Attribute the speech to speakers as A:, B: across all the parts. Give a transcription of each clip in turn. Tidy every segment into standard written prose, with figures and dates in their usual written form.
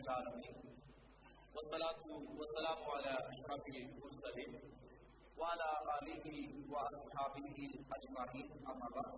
A: العالمين والصلاة والسلام على أشرف المرسلين وعلى آله وأصحابه أجمعين أما بعد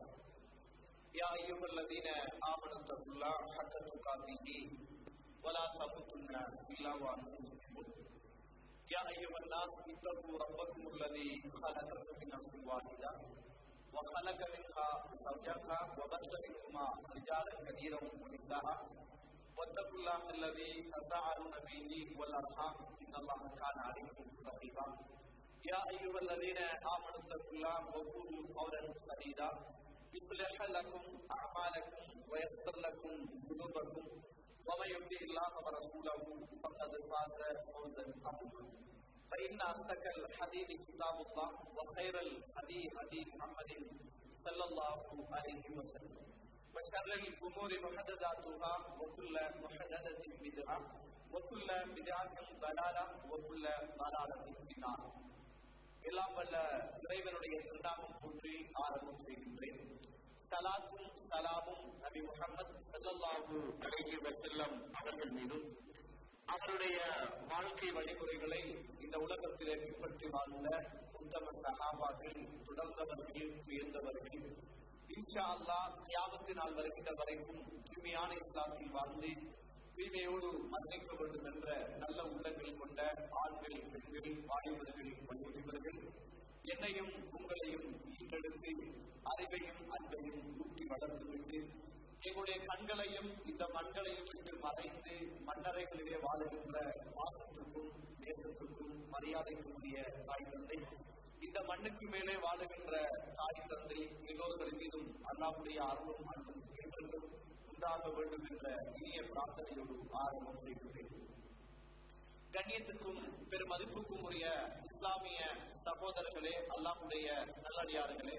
A: يا أيها الذين آمنوا اتقوا الله حق تقاته ولا تموتن إلا وأنتم مسلمون يا أيها الناس اتقوا ربكم الذي خلقكم من نفس واحدة وخلق منها زوجها وبث منهما رجالا كثيرا ونساء واتقوا الله الذي تساءلون به والأرحام إن الله كان عليكم رقيبا يا أيها الذين آمنوا اتقوا الله وقولوا قولا سديدا يصلح لكم أعمالكم ويغفر لكم ذنوبكم ومن يطع الله ورسوله فقد فاز فوزا عظيما فإن أصدق الحديث كتاب الله وخير الهدي هدي محمد صلى الله عليه وسلم وشر الأمور محدثاتها وكل محدثة بدعة وكل بدعة ضلالة وكل ضلالة في النار. எல்லாம் வல்ல இறைவனுடைய திருநாமம் போற்றி ஆரம்பம் செய்கின்றேன். ஸலாத்தும் ஸலாமும் நபி முஹம்மது ஸல்லல்லாஹு அலைஹி வஸல்லம் அவர்கள் மீதும் அவருடைய வாழ்க்கை வழிமுறைகளை இந்த உலகத்திலே பின்பற்றி வாழ்ந்த உத்தம சஹாபாக்கள், தொடர்ந்தவர்கள், உயர்ந்தவர்கள், இன்ஷா அல்லாஹ் கியாமத்து நாள் வருகின்ற வரைக்கும் தூய்மையான இஸ்லாத்தில் வாழ்ந்து தூய்மையோடு மரணிக்க வேண்டும் என்ற நல்ல உள்ளங்கள் கொண்ட ஆண்கள், பெண்கள், வாலிபர்கள், வயோதிபர்கள், என்னையும் உங்களையும் ஈட்டெடுத்து அறிவையும் அன்பையும் ஊட்டி வளர்த்துவிட்டு எங்களுடைய கண்களையும் இந்த மண்களையும் விட்டு மறைந்து மன்னரைகளிலே வாழுகின்ற பாசத்துக்கும் தேசத்துக்கும் மரியாதைக்குரிய தாய் தந்தை, இந்த மண்ணுக்கு மேலே வாழுகின்ற தாய் தந்தை எல்லோருடைய மீதும் அல்லாஹ்வுடைய அருளும் அன்பும் என்றென்றும் உண்டாக வேண்டும் என்ற இனிய பிரார்த்தனையோடு ஆரம்பம் செய்கின்றேன். கண்ணியத்துக்கும் பெருமதிப்புக்கும் உரிய இஸ்லாமிய சகோதரர்களே, அல்லாஹ்வுடைய நல்லடியார்களே,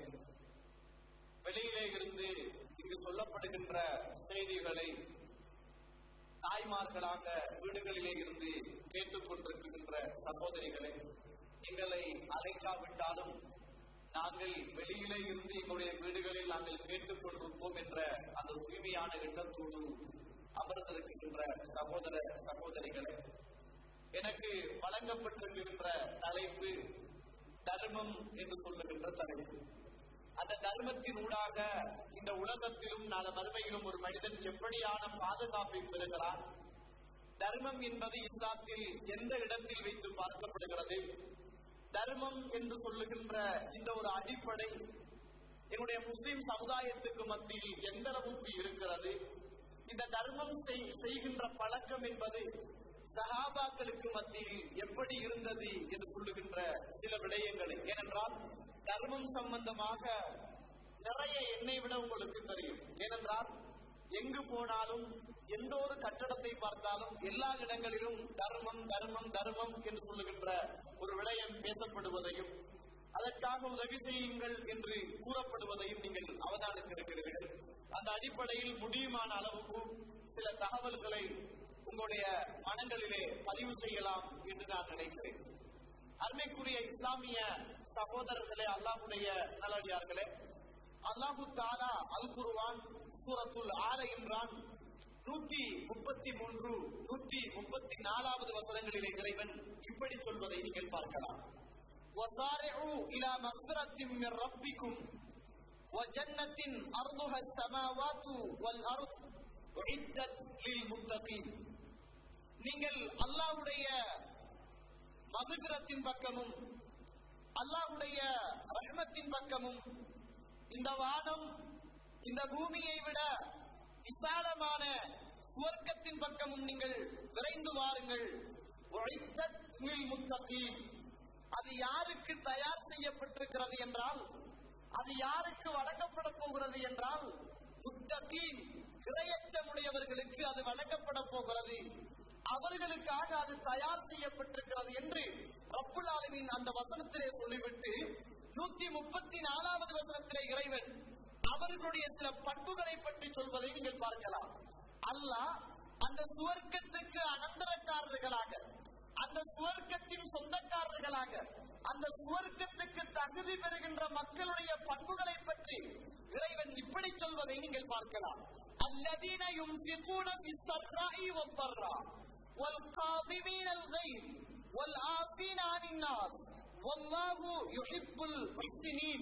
A: வெளியிலே இருந்து இங்கு சொல்லப்படுகின்ற செய்திகளை தாய்மார்களாக வீடுகளிலே இருந்து கேட்டுக் கொண்டிருக்கின்ற சகோதரிகளை, எங்களை அழைக்காவிட்டாலும் நாங்கள் வெளியிலே இருந்து எங்களுடைய வீடுகளில் நாங்கள் கேட்டுக் கொண்டிருப்போம் என்ற அந்த தூய்மையான எண்ணத்தோடு அமர்ந்திருக்கின்ற சகோதர சகோதரிகளை, எனக்கு வழங்கப்பட்டிருக்கின்ற தலைப்பு தர்மம் என்று சொல்லுகின்ற தலைப்பு. அந்த தர்மத்தின் ஊடாக இந்த உலகத்திலும் நாள மறுமையிலும் ஒரு மனிதன் எப்படியான பாதுகாப்பை பெறுகிறான், தர்மம் என்பது இஸ்லாத்தில் எந்த இடத்தில் வைத்து பார்க்கப்படுகிறது, தர்மம் என்று சொல்லுகின்ற இந்த ஒரு அடிப்படை என்னுடைய முஸ்லிம் சமுதாயத்துக்கு மத்தியில் எந்த அளவுக்கு இருக்கிறது, இந்த தர்மம் செய்கின்ற பழக்கம் என்பது சஹாபாக்களுக்கு மத்தியில் எப்படி இருந்தது என்று சொல்லுகின்ற சில விடயங்களை. ஏனென்றால் தர்மம் சம்பந்தமாக நிறைய என்னை விட உங்களுக்கு தெரியும். ஏனென்றால் எங்கு போனாலும் எந்த ஒரு கட்டடத்தை பார்த்தாலும் எல்லா இடங்களிலும் தர்மம் தர்மம் தர்மம் என்று சொல்லுகின்ற ஒரு விடயம் பேசப்படுவதையும் அதற்காக உதவி செய்யுங்கள் என்று கூறப்படுவதையும் நீங்கள் அவதானித்திருக்கிறீர்கள். அந்த அடிப்படையில் முடியுமான அளவுக்கு சில தகவல்களை உங்களுடைய மனங்களிலே பதிவு செய்யலாம் என்று நான் நினைக்கிறேன். அருமைக்குரிய இஸ்லாமிய சகோதரர்களே, அல்லாஹ்வுடைய நல்லடியார்களே, அல்லாஹு தஆலா அல் குர்ஆன் சூரத்துல் ஆல இம்ரான் 133, 134 வசனங்களிலே இறைவன் இப்படி சொல்வதை நீங்கள் பார்க்கலாம். வஸாரிஉ இலா மக்ஃபிரத்தின் மிர் ரப்பிக்கும் வஜன்னத்தின் அர்துஹா ஸமாவாத்து வல் அர்த் உஇத்தத் லில் முத்தகீன். நீங்கள் அல்லாஹ்வுடைய மக்ஃபிரத்தின் பக்கமும் அல்லாஹ்வுடைய ரஹ்மத்தின் பக்கமும் இந்த வானம் இந்த பூமியை விட விசாலமான சுவர்க்கத்தின் பக்கமும் நீங்கள் விரைந்து வாருங்கள். உஇத்தத் லில் முத்தகீன். அது யாருக்கு தயார் செய்யப்பட்டிருக்கிறது என்றால், அது யாருக்கு வழங்கப்பட போகிறது என்றால், முத்தகீன் இறையச்சமுடையவர்களுக்கு அது வழங்கப்பட போகிறது, அவர்களுக்காக அது தயார் செய்யப்பட்டிருக்கிறது என்று ரப்புல் ஆலமீன் அந்த வசனத்திலே சொல்லிவிட்டு 134வது வசனத்திலே இறைவன் அவர்களுடைய சில பண்புகளை பற்றி சொல்வதை நீங்கள் பார்க்கலாம். அல்லாஹ் அந்த சுவர்க்கத்துக்கு அனந்தரக்காரர்களாக, அந்த சுவர்க்கத்தின் சொந்தக்காரர்களாக, அந்த சுவர்க்கத்துக்கு தகுதி பெறுகின்ற மக்களுடைய பண்புகளை பற்றி இறைவன் இப்படி சொல்வதை நீங்கள் பார்க்கலாம். அல்லதீன யுன்ஃபிகூன ஃபிஸ்ஸர்ராஇ வத்தர்ரா. والقاظمين الغيظ والعافين عن الناس والله يحب المحسنين.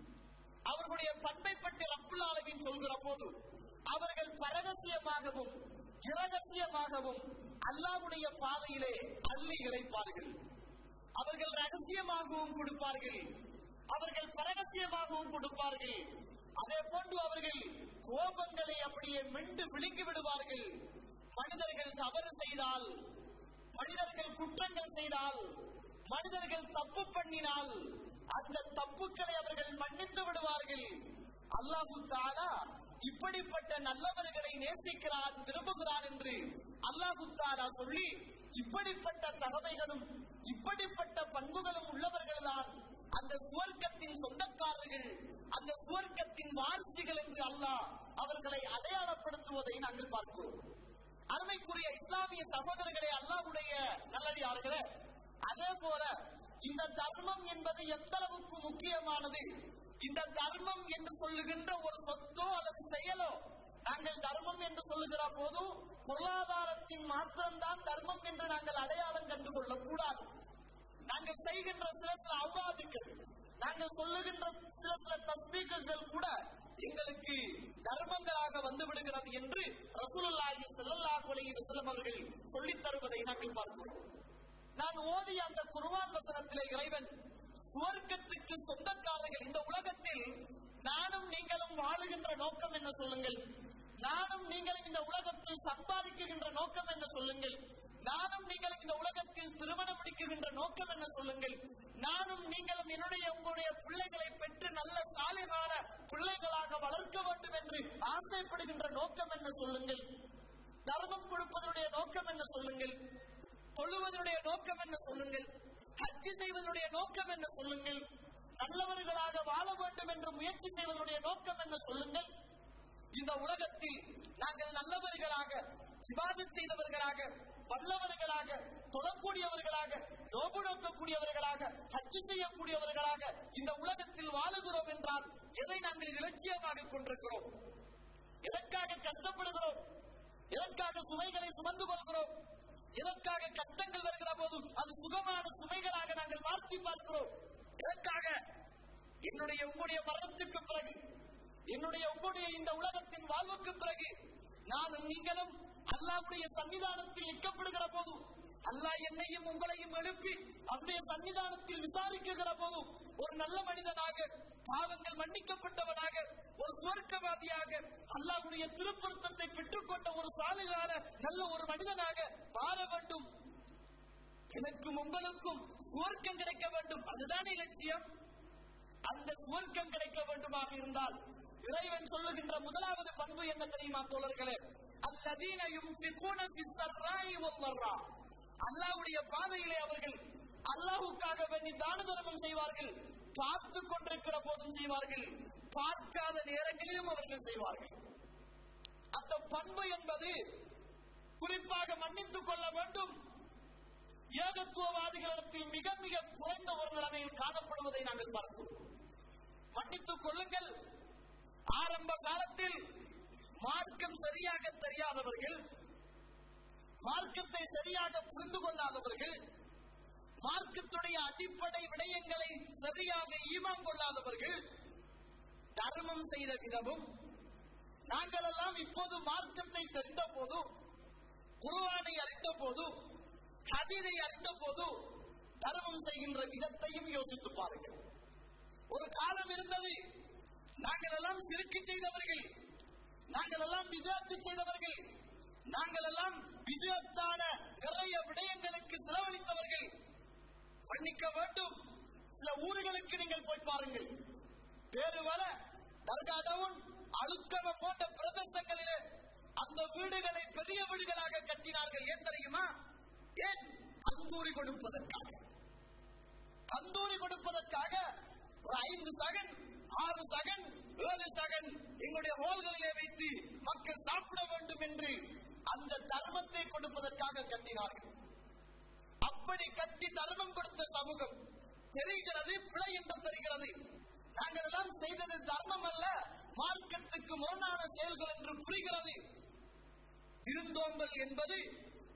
A: அவர்களுடைய பண்பை பற்றி ரப்புல் ஆலமீன் சொல்கிற போது அவர்கள் பரகசியமாகவும் இரகசியமாகவும் அல்லாஹ்வுடைய பாதையிலே அள்ளி இறைப்பார்கள். அவர்கள் ரகசியமாகவும் கொடுப்பார்கள், அவர்கள் பரகசியமாகவும் கொடுப்பார்கள். அதே போன்று அவர்கள் கோபங்களை அப்படியே மென்று விழுங்கி விடுவார்கள். மனிதர்கள் தவறு செய்தால், மனிதர்கள் குற்றங்கள் செய்தால், மனிதர்கள் தப்பு பண்ணினால் அந்த தப்புக்களை அவர்கள் மன்னித்து விடுவார்கள். அல்லாஹ் தஆலா இப்படிப்பட்ட நல்லவர்களை நேசிக்கிறான், விரும்புகிறான் என்று அல்லாஹ் தஆலா சொல்லி இப்படிப்பட்ட தகமைகளும் இப்படிப்பட்ட பண்புகளும் உள்ளவர்கள் தான் அந்த சுவர்க்கத்தின் சொந்தக்காரர்கள், அந்த சுவர்க்கத்தின் வாரிசுகள் என்று அல்லாஹ் அவர்களை அடையாளப்படுத்துவதை நாங்கள் பார்க்கிறோம். அருமைக்குரிய இஸ்லாமிய சகோதரர்களே, அல்லாஹ்வுடைய நல்லடியார்களே, அதே போல இந்த தர்மம் என்பது எந்த அளவுக்கு முக்கியமானது. இந்த தர்மம் என்று சொல்லுகின்ற ஒரு சொத்தோ அல்லது செயலோ, நாங்கள் தர்மம் என்று சொல்லுகிற போது பொருளாதாரத்தின் மாத்திரம்தான் தர்மம் என்று நாங்கள் அடையாளம் கண்டு கொள்ளக்கூடாது. நாங்கள் செய்கின்ற சில அவ்வாதுக்கள், நாங்கள் சொல்லுகின்ற சில தஸ்பீகள் கூட எங்களுக்கு தர்மங்களாக வந்து விடுகிறது என்று ரசூலுல்லாஹி ஸல்லல்லாஹு அலைஹி வஸல்லம் அவர்கள் சொல்லித் தருவதை நாங்கள் பார்க்கிறோம். நான் ஓதிய அந்த குர்ஆன் வசனத்திலே இறைவன் சுவர்க்கத்துக்கு சொந்தக்காரர்கள், இந்த உலகத்தில் நானும் நீங்களும் வாழுகின்ற நோக்கம் என்ன சொல்லுங்கள்? நானும் நீங்களும் இந்த உலகத்தில் சம்பாதிக்கின்ற நோக்கம் என்ன சொல்லுங்கள்? நானும் நீங்களும் இந்த உலகத்தில் திருமணம் முடிக்கின்ற நோக்கம் என்ன சொல்லுங்கள்? நானும் நீங்களும் என்னுடைய உங்களுடைய பிள்ளைகளை பெற்று நல்ல சாலிகான பிள்ளைகளாக வளர்க்க வேண்டும் என்று ஆசைப்படுகின்ற நோக்கம் என்ன சொல்லுங்கள்? தர்மம் கொடுப்பதனுடைய நோக்கம் என்ன சொல்லுங்கள்? தொழுவதனுடைய நோக்கம் என்ன சொல்லுங்கள்? ஹஜ் செய்வதனுடைய நோக்கம் என்ன சொல்லுங்கள்? நல்லவர்களாக வாழ வேண்டும் என்று முயற்சி செய்வதனுடைய நோக்கம் என்ன சொல்லுங்கள்? இந்த உலகத்தில் நாங்கள் நல்லவர்களாக, இபாதத் செய்தவர்களாக, வல்லவர்களாக, தொழக்கூடியவர்களாக, நோன்பு நோக்கக்கூடியவர்களாக, ஹஜ் செய்யக்கூடியவர்களாக இந்த உலகத்தில் வாழுகிறோம் என்றால் எதை நாங்கள் இலட்சியமாக கொண்டிருக்கிறோம்? எதற்காக கஷ்டப்படுகிறோம்? எதற்காக சுமைகளை சுமந்து கொள்கிறோம்? எதற்காக கஷ்டங்கள் வருகிற போது அது சுகமான சுமைகளாக நாங்கள் மாற்றி பார்க்கிறோம்? எதற்காக? என்னுடைய உங்களுடைய மரணத்துக்கு பிறகு, என்னுடைய உங்களுடைய இந்த உலகத்தின் வாழ்வுக்கு பிறகு நானும் நீங்களும் அல்லாஹ்வுடைய சன்னிதானத்தில் நிற்கப்படுகிற போது, அல்லாஹ் என்னையும் உங்களையும் எழுப்பி அவருடைய சன்னிதானத்தில் விசாரிக்குகிற போது ஒரு நல்ல மனிதனாக, பாவங்கள் மன்னிக்கப்பட்டவனாக, ஒரு சுவர்க்கவாதியாக, அல்லாஹ்வுடைய திருப்பொருத்தத்தை பெற்றுக்கொண்ட ஒரு சாலிகான நல்ல ஒரு மனிதனாக வாழ வேண்டும். எனக்கும் உங்களுக்கும் சுவர்க்கம் கிடைக்க வேண்டும், அதுதானே லட்சியம். அந்த சுவர்க்கம் கிடைக்க வேண்டுமாக இருந்தால் இறைவன் சொல்லுகின்ற முதலாவது பண்பு என்ன தெரியுமா தோழர்களே? அல்லதீன யுன்ஃபிகூன ஃபிஸ்ஸர்ராஇ வல்லர்ரா. அல்லாஹ்வுடைய பாதையிலே அவர்கள் அல்லாஹ்வுக்காக வேண்டி தான தர்மம் செய்வார்கள். பார்த்து கொண்டிருக்கிற போதும் செய்வார்கள், பார்க்காத நேரங்களிலும் அவர்கள் செய்வார்கள். அந்த பண்பு என்பது குறிப்பாக மன்னித்துக் கொள்ள வேண்டும். ஏகத்துவவாதிகளிடத்தில் மிக மிக குறைந்த ஒரு நிலைமையில் காணப்படுவதை நாங்கள் பார்க்கிறோம். மன்னித்துக் கொள்ளுங்கள். ஆரம்ப காலத்தில் மார்க்கம் சரியாக தெரியாதவர்கள், மார்க்கத்தை சரியாக புரிந்து கொள்ளாதவர்கள், மார்க்கத்துடைய அடிப்படை விடயங்களை சரியாக ஈமான் கொள்ளாதவர்கள் தர்மம் செய்த விதமும், நாங்கள் எல்லாம் இப்போது மார்க்கத்தை தெரிந்த போது, குர்ஆனை அறிந்த போது, ஹதீஸை அறிந்த போது தர்மம் செய்கின்ற விதத்தையும் யோசித்து பாருங்கள். ஒரு காலம் இருந்தது, நாங்கள் எல்லாம் சிறுக்கு செய்தவர்கள், நாங்கள் எல்லாம் விதத்து செய்தவர்கள், நாங்கள் எல்லாம் விதத்தான நிறைய விடயங்களுக்கு செலவழித்தவர்கள். மன்னிக்க வேண்டும். சில ஊர்களுக்கு நீங்கள் போய் பாருங்கள், வேறு வர தர்காடவுன் அழுக்கம போன்ற பிரதேசங்களிலே அந்த வீடுகளை பெரிய வீடுகளாக கட்டினார்கள். ஏன் தெரியுமா? ஏன்? கந்தூரி கொடுப்பதற்காக. கந்தூரி கொடுப்பதற்காக ஒரு 5 சகன், 6 சகன், 7 சகன் எங்களுடைய ரோல்களிலே வைத்து மக்கள் சாப்பிட வேண்டும் என்று அந்த தர்மத்தை கொடுப்பதற்காக கட்டினார்கள். அப்படி கட்டி தர்மம் கொடுத்த சமூகம் தெரிகிறது, பிழை என்று தெரிகிறது. நாங்கள் எல்லாம் செய்தது தர்மம் அல்ல, மார்க்கத்துக்கு முரணான செயல்கள் என்று புரிகிறது. விருந்தோம்பல் என்பது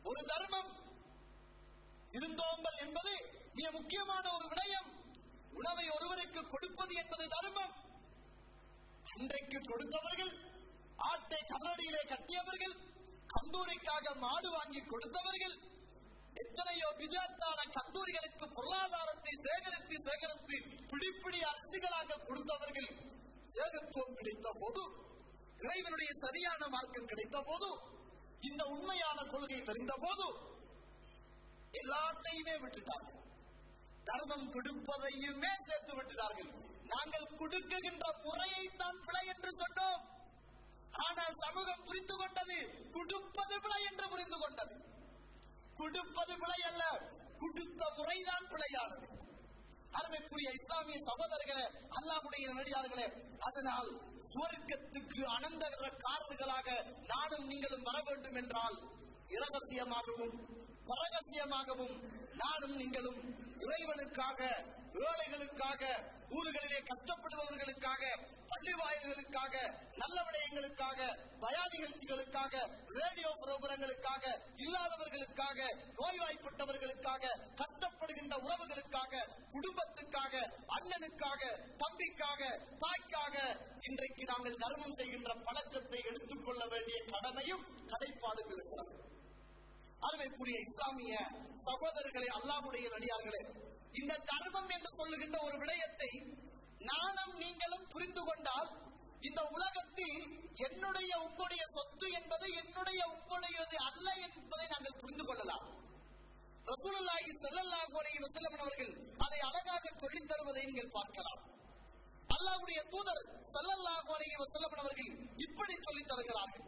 A: ஒரு தர்மம். விருந்தோம்பல் என்பது மிக முக்கியமான ஒரு விடயம். உணவை ஒருவருக்கு கொடுப்பது என்பது தர்மம். அன்றைக்கு கொடுத்தவர்கள், ஆட்டை கல்லடியிலே கட்டியவர்கள், கந்தூரிக்காக மாடு வாங்கி கொடுத்தவர்கள், எத்தனையோ விஜயத்தான கந்தூரிகளுக்கு பொருளாதாரத்தை சேகரித்து சேகரித்து பிடிப்பிடி அரசுகளாக கொடுத்தவர்கள், ஏகத்துவம் கிடைத்த போது, இறைவனுடைய சரியான மார்க்கம் கிடைத்த போது, இந்த உண்மையான கொள்கை தெரிந்த போது எல்லாத்தையுமே விட்டுட்டார்கள். தர்மம் கொடுப்பதையுமே சேர்த்து விட்டுட்டார்கள். நாங்கள் கொடுக்குகின்ற முறையை தான் பிழை என்று சொன்னோம். ஆனால் சமூகம் புரிந்து கொண்டது கொடுப்பது பிழை என்று புரிந்து கொண்டது. கொடுப்பது பிழை அல்ல, கொடுத்த முறைதான் பிழையானது. அருமைக்குரிய இஸ்லாமிய சகோதரர்களே, அல்லாஹ்வுடைய நடிகார்களே, அதனால் சுவர்க்கத்துக்கு அனந்தரக்காரர்களாக நானும் நீங்களும் வர வேண்டும் என்றால் இரகசியமாகவும் பரகசியமாகவும் நானும் நீங்களும் இறைவனுக்காக, ஏழைகளுக்காக, ஊர்களிலே கஷ்டப்படுபவர்களுக்காக, பள்ளி வாயில்களுக்காக, நல்ல விடயங்களுக்காக, பயா நிகழ்ச்சிகளுக்காக, ரேடியோ புரோகிராம்களுக்காக, இல்லாதவர்களுக்காக, நோய்வாய்ப்பட்டவர்களுக்காக, கஷ்டப்படுகின்ற உறவுகளுக்காக, குடும்பத்துக்காக, அண்ணனுக்காக, தம்பிக்காக, தாய்க்காக இன்றைக்கு நாங்கள் தர்மம் செய்கின்ற பழக்கத்தை எடுத்துக்கொள்ள வேண்டிய கடமையும் கடைப்பாடும் இருக்கிறது. அருமைக்குரிய இஸ்லாமிய சகோதரர்களே, அல்லாஹ்வுடைய நடிகார்களே, இந்த தர்மம் என்று சொல்லுகின்ற ஒரு விடயத்தை நானும் நீங்களும் புரிந்து கொண்டால் இந்த உலகத்தில் என்னுடைய உங்களுடைய சொத்து என்பது என்னுடைய உங்களுடையது அல்ல என்பதை நாங்கள் புரிந்து கொள்ளலாம். ரசூலுல்லாஹி ஸல்லல்லாஹு அலைஹி வஸல்லம் அவர்கள் அதை அழகாக சொல்லித் தருவதை நீங்கள் பார்க்கலாம். அல்லாஹ்வுடைய தூதர் ஸல்லல்லாஹு அலைஹி வஸல்லம் அவர்கள் இப்படி சொல்லித் தருகிறார்கள்.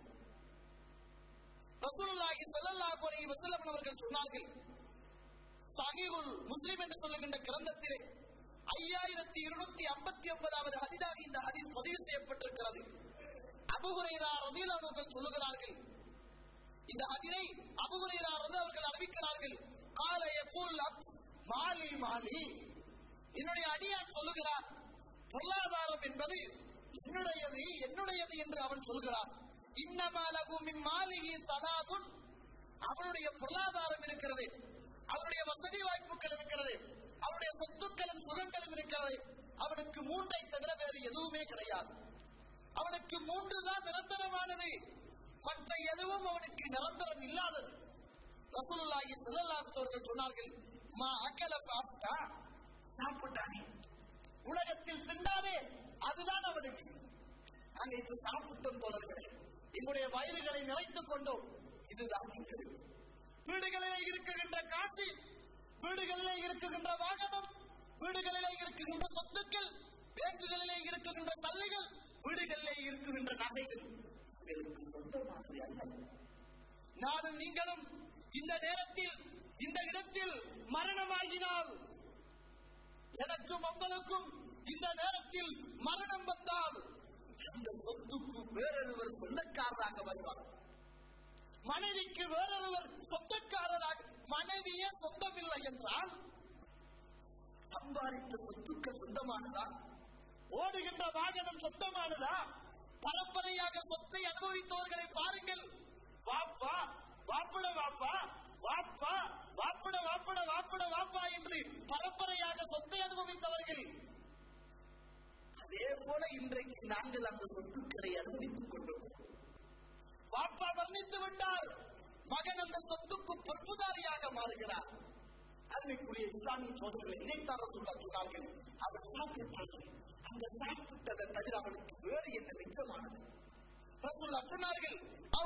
A: ரசூலுல்லாஹி ஸல்லல்லாஹு அலைஹி வஸல்லம் அவர்கள் சொன்னார்கள், சஹீஹுல் முஸ்லிம் என்று சொல்லுகின்ற கிரந்தத்திலே 5259வது ஹதீஸாக இந்த ஹதீஸ் பதிவு செய்யப்பட்டிருக்கிறது. அபூ ஹுரைரா ரலியல்லாஹு அன்ஹு அவர்கள் சொல்லுகிறார்கள், இந்த ஹதீஸை அபூ ஹுரைரா ரலியல்லாஹு அவர்கள் அறிவிக்கிறார்கள், قال يقول மாலி மாலி, என்னுடைய அடியான் சொல்லுகிறார், பொருளாதாரம் என்பது என்னுடையது என்னுடையது என்று அவன் சொல்கிறான். இன்னமா லஹு மின் மாலிஹி தனாதுன், அவனுடைய பொருளாதாரம் இருக்கிறது, அவனுடைய வசதி வாய்ப்புகள் இருக்கிறது, அவனுடைய சொத்துக்களும் சுகங்களும் இருக்கிறது. அவனுக்கு 3ஐ தவிர வேறு எதுவுமே கிடையாது. அவனுக்கு 3 தான் நிரந்தரமானது, மற்ற எதுவும் அவனுக்கு நிரந்தரம் இல்லாதது. ரசூலுல்லாஹி ஸல்லல்லாஹு அலைஹி வஸல்லம் சொன்னார்கள், மா அகல பாஸ்தா, சாப்பிட்டானே, உலகத்தில் திண்டானே, அதுதான் அவனுக்கு. நாங்கள் இப்ப சாப்பிட்டோம் தோழர்களே, என்னுடைய வயிறுகளை நிறைத்துக் கொண்டோம், இதுதான் வீடுகளிலே இருக்குகின்ற காசு, வீடுகளிலே இருக்குகின்ற வாகனம், வீடுகளிலே இருக்குகின்ற சொத்துக்கள், பேங்குகளிலே இருக்குகின்ற சல்லைகள், வீடுகளிலே இருக்குகின்ற நகைகள் சொந்தமானது அல்ல. நானும் நீங்களும் இந்த நேரத்தில் இந்த இடத்தில் மரணமாகினால், எனக்கும் உங்களுக்கும் இந்த நேரத்தில் மரணம் வந்தால் அந்த சொத்துக்கு வேறொருவர் சொந்தக்காரராக வருவார். மனைவிக்கு வேறொருவர் சொந்தக்காரராக, மனைவியே சொந்தமில்லை என்றால் சம்பாதித்த சொத்துக்கள் சொந்தமானதா? ஓடுகின்ற வாகனம் சொந்தமானதா? பரம்பரையாக சொத்தை அனுபவித்தவர்களை பாருங்கள். வாப்பா வாப்பட வாப்பா வாப்பா வாப்பட வாப்பட வாப்பட வாப்பா என்று பரம்பரையாக சொத்தை அனுபவித்தவர்கள். அதே போல இன்றைக்கு நாங்கள் அந்த சொத்துக்களை அனுபவித்துக் கொண்டோம். பாப்பா வர்ணித்து விட்டார், மகன் அந்த சொத்துக்கு பொறுப்புதாரியாக மாறுகிறார். அருமைக்குரிய இஸ்லாமிய சோதரர்களை இணைத்தார சொன்னார்கள், அவர் சாப்பிட்டார்கள், அந்த சாப்பிட்டதை தவிர அவனுக்கு வேறு என்ன மிச்சமானது? சொன்னார்கள்,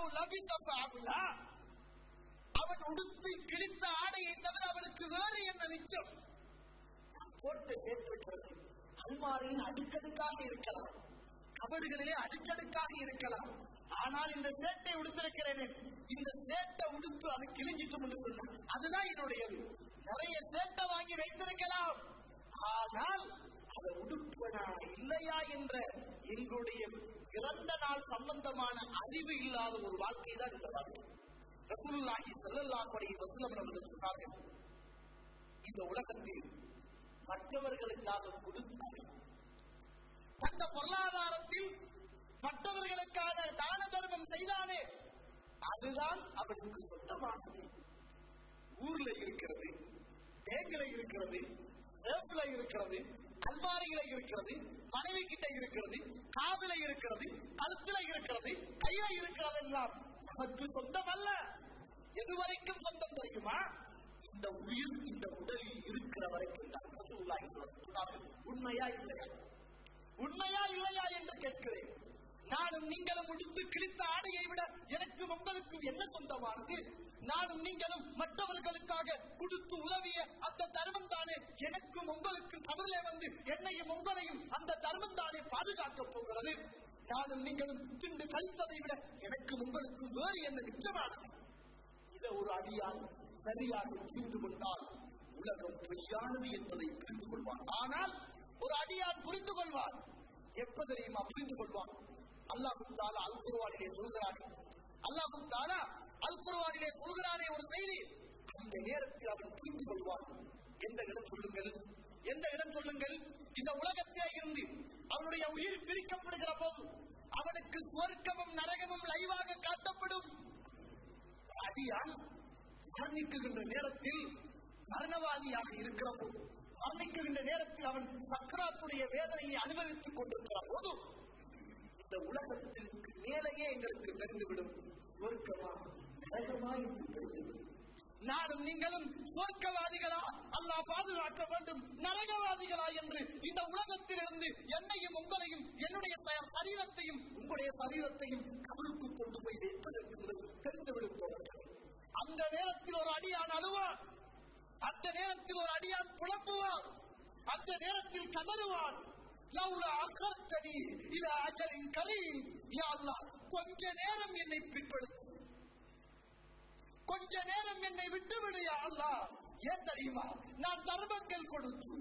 A: அவன் உடுத்து கிழித்த ஆடையை தவிர அவனுக்கு வேறு என்ன மிச்சம்? போட்டு சேர்த்துவிட்டது. அல்மாரியில் அடுக்கடுக்காக இருக்கலாம், கபடுகளிலே அடுக்கடுக்காக இருக்கலாம். ஆனால் இந்த சேட்டை உடுத்திருக்கிறேன், இந்த சேட்டை உடுத்து அது கிழிஞ்சிட்டு சொன்னான், அதுதான் என்னுடையது. நிறைய சேட்டை வாங்கி வைத்திருக்கலாம், ஆனால் அதை உடுப்பனா இல்லையா என்ற எங்களுடைய பிறந்த நாள் சம்பந்தமான அறிவு இல்லாத ஒரு வாழ்க்கை தான் இந்த வாழ்க்கை. ரசூலுல்லாஹி ஸல்லல்லாஹு அலைஹி வஸல்லம் அவர்கள் சொன்னார்கள், இந்த உலகத்தில் மற்றவர்களுக்காக கொடுத்தார்கள், அந்த பொருளாதாரத்தில் மற்றவர்களுக்காக தான தர்மம் செய்தானே, அதுதான் அவனுக்கு சொந்தமானது. ஊர்ல இருக்கிறது, பேங்க்ல இருக்கிறது, சேஃப்ல இருக்கிறது, அல்மாரியில இருக்கிறது, மனைவி கிட்ட இருக்கிறது, காதுல இருக்கிறது, கழுத்துல இருக்கிறது, கையில இருக்கிறது எல்லாம் நமக்கு சொந்தம் அல்ல. எதுவரைக்கும் சொந்தம் தெரியுமா? இந்த உயிர் இந்த உடலில் இருக்கிற வரைக்கும் தான். உண்மையா இல்லையா? உண்மையா இல்லையா என்று கேட்கிறேன். நானும் நீங்களும் உடுத்து கிழித்த ஆடையை விட எனக்கும் உங்களுக்கும் என்ன சொந்தமானது? நானும் நீங்களும் மற்றவர்களுக்காக கொடுத்து உதவிய அந்த தர்மம் தானே எனக்கும் உங்களுக்கும் கவலை வந்து என்னையும் உங்களையும் அந்த தர்மம் தானே பாதுகாக்கப் போகிறது. நானும் நீங்களும் திண்டு கழித்ததை விட எனக்கும் உங்களுக்கும் வேறு என்ன நிச்சயமானது? இதை ஒரு அடியான் சரியாக புரிந்து கொண்டால் உலகம் பொய்யானது என்பதை புரிந்து கொள்வான். ஆனால் ஒரு அடியான் புரிந்து கொள்வான். எப்ப தெரியுமா புரிந்து கொள்வான்? அல்லாஹ் தஆலா அல் குர்ஆனிலே சொல்கிறானே, அல்லாஹ் தஆலா அல் குர்ஆனிலே சொல்கிறானே ஒரு செய்தி, அந்த நேரத்தில் அவன் புரிந்து கொள்வான். எந்த இடம் சொல்லுங்கள், எந்த இடம் சொல்லுங்கள்? இந்த உலகத்திலே இருந்து அவனுடைய உயிர் பிரிக்கப்படுகிற போது அவனுக்கு சுவர்க்கமும் நரகமும் லைவாக காட்டப்படும். அடியான் மரணிக்குகின்ற நேரத்தில் மரணவாதியாக இருக்கிற போது, மரணிக்குகின்ற நேரத்தில் அவன் சக்கராத்துடைய வேதனையை அனுபவித்துக் கொண்டிருக்கிற போது இந்த உலகத்திற்கு மேலேயே எங்களுக்கு தெரிந்துவிடும் சுவர்க்கமா நரகமா என்று தெரிந்துவிடும். நானும் நீங்களும் சுவர்க்கவாதிகளா, அல்லாஹ் பாதுகாக்க வேண்டும், நரகவாதிகளா என்று இந்த உலகத்திலிருந்து என்னையும் உங்களையும் என்னுடைய சரீரத்தையும் உங்களுடைய சரீரத்தையும் கவலுக்கு கொண்டு போய் வைப்பதற்கு தெரிந்துவிடும். அந்த நேரத்தில் ஒரு அடியான் அழுவான், அந்த நேரத்தில் ஒரு அடியான் புலம்புவான், அந்த நேரத்தில் கதறுவான். கொஞ்ச நேரம் என்னை பிற்படுத்து, கொஞ்ச நேரம் என்னை விட்டுவிடு யா அல்லாஹ். ஏன் தெரியுமா? நான் தர்மங்கள்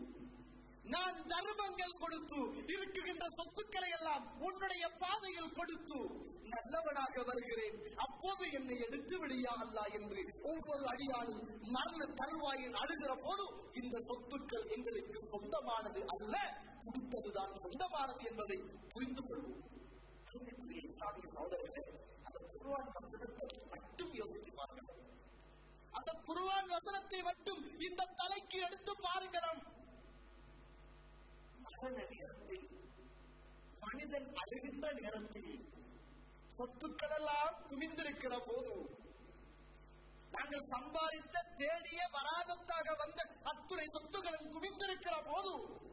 A: கொடுத்து இருக்குகின்ற சொத்துக்களை எல்லாம் உன்னுடைய பாதையில் கொடுத்து நல்லவனாக வருகிறேன். அப்போது என்னை எடுத்து விடியா அல்லாஹ் என்று ஒவ்வொரு அடியானும் மரண தருவாயில் அழுகிற போது இந்த சொத்துக்கள் எங்களுக்கு சொந்தமானது அல்ல, கொடுத்ததுதான் சொந்தமானது என்பதை புரிந்து கொள்வோம். சகோதரர்களே, அந்த குர்ஆன் வசனத்தை மட்டும் யோசிப்பார்கள். அந்த குர்ஆன் வசனத்தை மட்டும் இந்த தலைக்கு எடுத்து பாருங்கள். மரண நேரத்தில், மனிதன் அழுகின்ற நேரத்தில், சொத்துக்கள் எல்லாம் குவிந்திருக்கிற போது, நாங்கள் சம்பாதித்த தேடிய வராதத்தாக வந்த அத்துணை சொத்துக்களும் குவிந்திருக்கிற போது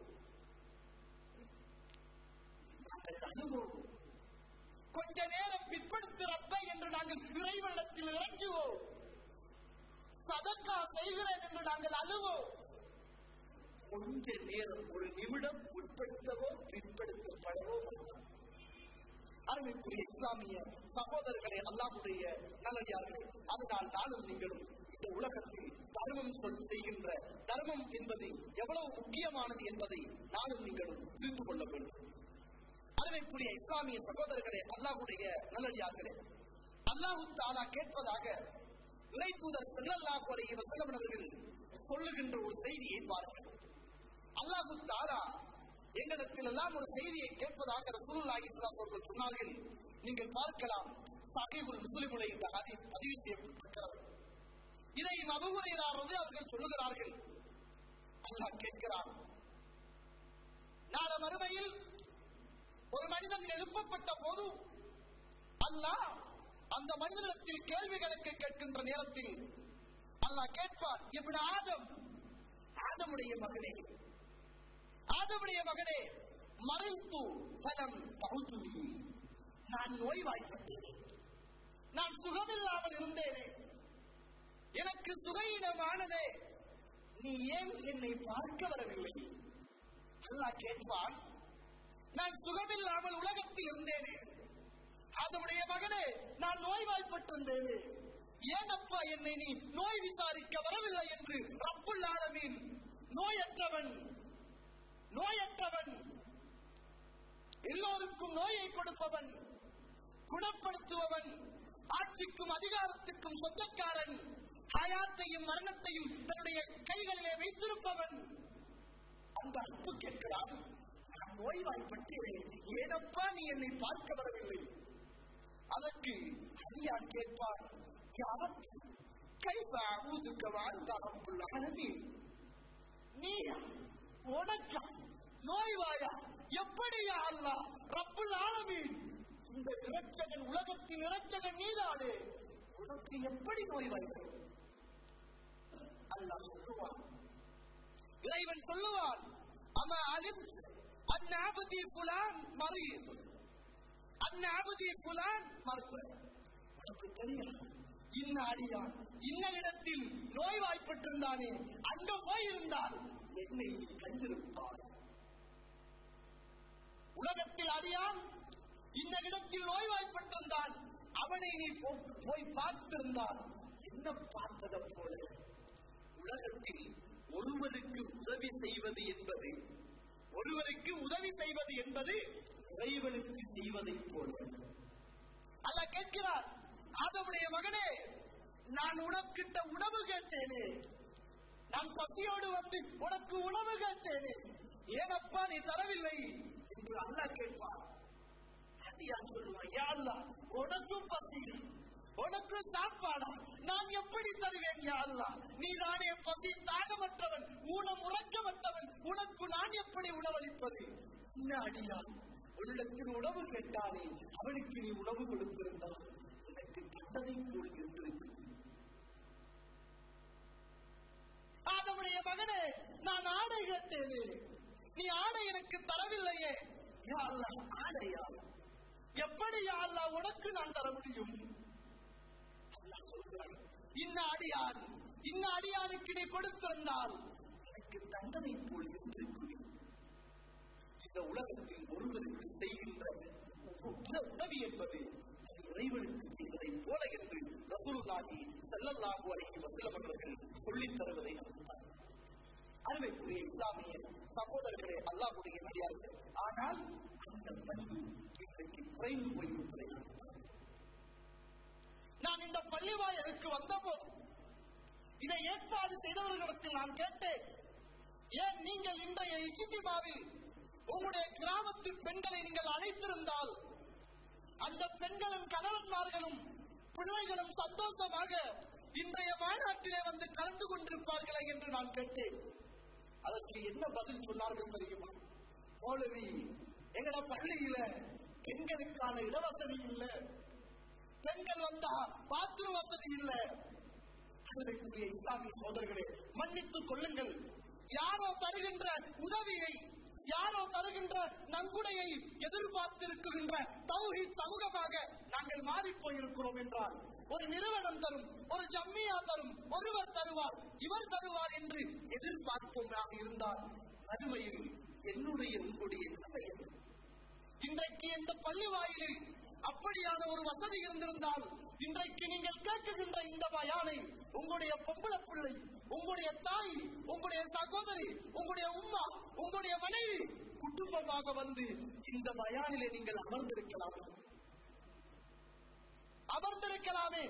A: அனுபவம் கொஞ்ச நேரம் பிற்படுத்துறப்ப என்று நாங்கள் இறைவனிடத்தில் இறங்குவோம். சதக்கா செய்கிறேன் என்று நாங்கள் அழுவோம். கொஞ்ச நேரம், ஒரு நிமிடம் உட்படுத்தவோ பிற்படுத்தப்படவோ. அருமைக்குரிய இஸ்லாமிய சகோதரர்களே, அல்லாஹ்வுடைய நல்லடியார்களே, அதனால் நானும் நீங்களும் இந்த உலகத்தில் தர்மம் செய்கின்ற தர்மம் என்பது எவ்வளவு முக்கியமானது என்பதை நானும் நீங்களும் புரிந்து கொள்ள வேண்டும். அருமைக்குரிய இஸ்லாமிய சகோதரர்களே, அல்லாஹ்வுடைய நல்லடியார்களே, அல்லாஹ் தஆலா கேட்பதாக இறை தூதர் ஸல்லல்லாஹு அலைஹி வஸல்லம் அவர்கள் சொல்லுகின்ற ஒரு செய்தியை பாருங்கள். அல்லாஹ் தஆலா எங்களிடத்தில் எல்லாம் ஒரு செய்தியை கேட்பதாக ரசூலுல்லாஹி ஸல்லல்லாஹு அலைஹி வஸல்லம் சொன்னார்கள். நீங்கள் பார்க்கலாம், ஸஹீஹுல் முஸ்லிமுல் இந்த ஹதீஸ் பதிவு செய்யப்பட்டிருக்கிறது. இதை அபூ ஹுரைரா அவர்கள் சொல்லுகிறார்கள். அல்லாஹ் கேட்கிறான், நாளை மறுமையில் ஒரு மனிதன் எழுப்பப்பட்ட போது அல்லாஹ் அந்த மனிதனிடத்தில் கேள்விகளுக்கு கேட்கின்ற நேரத்தில் அல்லாஹ் கேட்பார், இப்னு ஆதம், ஆதமுடைய மகனே, மரில்து ஃபலம் தஹுதுனி, நான் நோய்வாய்ப்பட்டேன், நான் சுகமில்லாமல் இருந்தேனே, எனக்கு சுகையினமானதே, நீ ஏன் என்னை பார்க்க வரவில்லை? அல்லாஹ் கேட்பான், நான் சுகமில்லாமல் உலகத்தில் இருந்தேனே, ஆதமுடைய மகனே, நான் நோய்வாய்ப்பட்டிருந்தேனே, ஏனப்பா என்னை நீ நோய் விசாரிக்க வரவில்லை என்று ரப்புல் ஆலமீன் நோயற்றவன், எல்லோருக்கும் நோயை கொடுப்பவன், குணப்படுத்துபவன், ஆட்சிக்கும் அதிகாரத்துக்கும் சொந்தக்காரன், ஹயாத்தையும் மரணத்தையும் தன்னுடைய கைகளிலே வைத்திருப்பவன், அந்த அன்பு கேட்கிறான், நான் நோய்வாய்ப்பட்டேன், ஏனப்பா நீ என்னை பார்க்க வரவில்லை? அதற்கு அடியான் கேட்பான், கைஃப அஊதுக வஅன்த ரப்புல் ஆலமீன். நீ உனக்கு நோய்வாயா? எப்படியா அல்லாஹ் ரப்புல் ஆலமீன், இந்த இரட்சகன், உலகத்தின் இரட்சகன் நீதானே, உனக்கு எப்படி நோய்வாய்? அல்லாஹ் சொல்லுவான், இறைவன் சொல்லுவான், அமா அலிம் அன் அபதி ஃபுலான் மரீத், அன் அபதி ஃபுலான் மர்த். உனக்கு தெரியும் இன்ன அடியான் இன்னிடத்தில் நோய்வாய்ப்பட்டிருந்தானே, அங்க போயிருந்தால் என்னை கண்டிருப்பார். உலகத்தில் அடியான் இந்த இடத்தில் நோய்வாய்ப்பட்டிருந்தான், அவனை நீ போய் பார்த்திருந்தால் என்ன பார்த்ததை போல. உலகத்தில் ஒருவருக்கு உதவி செய்வது என்பது, ஒருவருக்கு உதவி செய்வது என்பது இறைவனுக்கு செய்வதை போல. அல்லாஹ் கேட்கிறார், ஆதமுடைய மகனே, நான் உனக்கிட்ட உணவு கேட்டேனே, நான் பசியோடு வந்து உனக்கு உணவு கேட்டேனே, ஏனப்பா நீ தரவில்லை என்று அல்லாஹ் கேட்பார். யான் சொல்லுவான், யா அல்லாஹ், உனக்கும் பசி, உனக்கு சாப்பாடா, நான் எப்படி தருவேன்? யா அல்லாஹ், நீதானே பசி தாகமற்றவன், ஊனம் உறக்கமற்றவன், உனக்கு நான் எப்படி உணவளிப்பது? என்ன அடியான் உள்ளத்தில் உணவு கேட்டானே, அவனுக்கு நீ உணவு கொடுத்திருந்தால் எனக்கு கண்டதை போல் இருந்திருக்கு. ஆதமுடைய மகனே, நான் ஆடை கேட்டேனே, நீ ஆடை எனக்கு தரவில்லையே. யா அல்லாஹ், ஆடையா? எப்படி யா அல்லாஹ் உனக்கு நான் தர முடியும்? அல்லாஹ் சொல்கிறான், இன்ன அடியானுக்கு நீ கொடுத்திருந்தால் எனக்கு தண்டனை போல் இருந்திருக்கு. இந்த உலகத்தில் ஒருவருக்கு செய்கின்ற உதவி என்பது இறைவனுக்கு செய்வதை போல என்று ரசூலுல்லாஹி ஸல்லல்லாஹு அலைஹி வஸல்லம் அவர்கள் சொல்லித் தருவதை நாம் அருமைக்குரிய இஸ்லாமிய சகோதரர்களே, அல்லாஹ்வுடைய அடியார்கள். ஆனால் அந்த பண்பு இன்றைக்கு குறைந்து போய்விட்டதை நான் இந்த பள்ளிவாயலுக்கு வந்தபோது இதை ஏற்பாடு செய்தவர்களுக்கு நான் கேட்டேன், ஏன் நீங்கள் இன்றைய இஜ்திமாவில் உங்களுடைய கிராமத்து பெண்களை நீங்கள் அழைத்திருந்தால் அந்த பெண்களும் கணவன்மார்களும் பிள்ளைகளும் சந்தோஷமாக இன்றைய மாநாட்டிலே வந்து கலந்து கொண்டிருப்பார்களே என்று நான் கேட்டேன். அதற்கு என்ன பதில் சொன்னார்கள் தெரியுமா? மௌலவி, எங்கட பள்ளியில பெண்களுக்கான இடவசதி இல்லை, பெண்கள் வந்தா பாத்ரூம் வசதி இல்லை. அதற்குரிய இஸ்லாமிய சோதரர்களே, மன்னித்துக் கொள்ளுங்கள். யாரோ தருகின்ற உதவியை, யாரோ தருகின்ற நன்கொடையை எதிர்பார்த்திருக்கின்ற தௌஹீத் சமூகமாக நாங்கள் மாறி போயிருக்கிறோம் என்றால், ஒரு நிறுவனம் தரும், ஒரு ஜம்மியா தரும், ஒருவர் தருவார், இவர் தருவார் என்று எதிர்பார்ப்போமாக இருந்தால் மறுமையில் என்னுடைய உங்களுடைய நிலை. இன்றைக்கு இந்த பள்ளி வாயிலில் அப்படியான ஒரு வசதி இருந்திருந்தால் இன்றைக்கு நீங்கள் கேட்குகின்ற இந்த பயானை உங்களுடைய பொம்பளை பிள்ளை, உங்களுடைய தாய், உங்களுடைய சகோதரி, உங்களுடைய உம்மா, உங்களுடைய மனைவி குடும்பமாக வந்து இந்த பயானிலே நீங்கள் அமர்ந்திருக்கலாம், அமர்ந்திருக்கலாமே.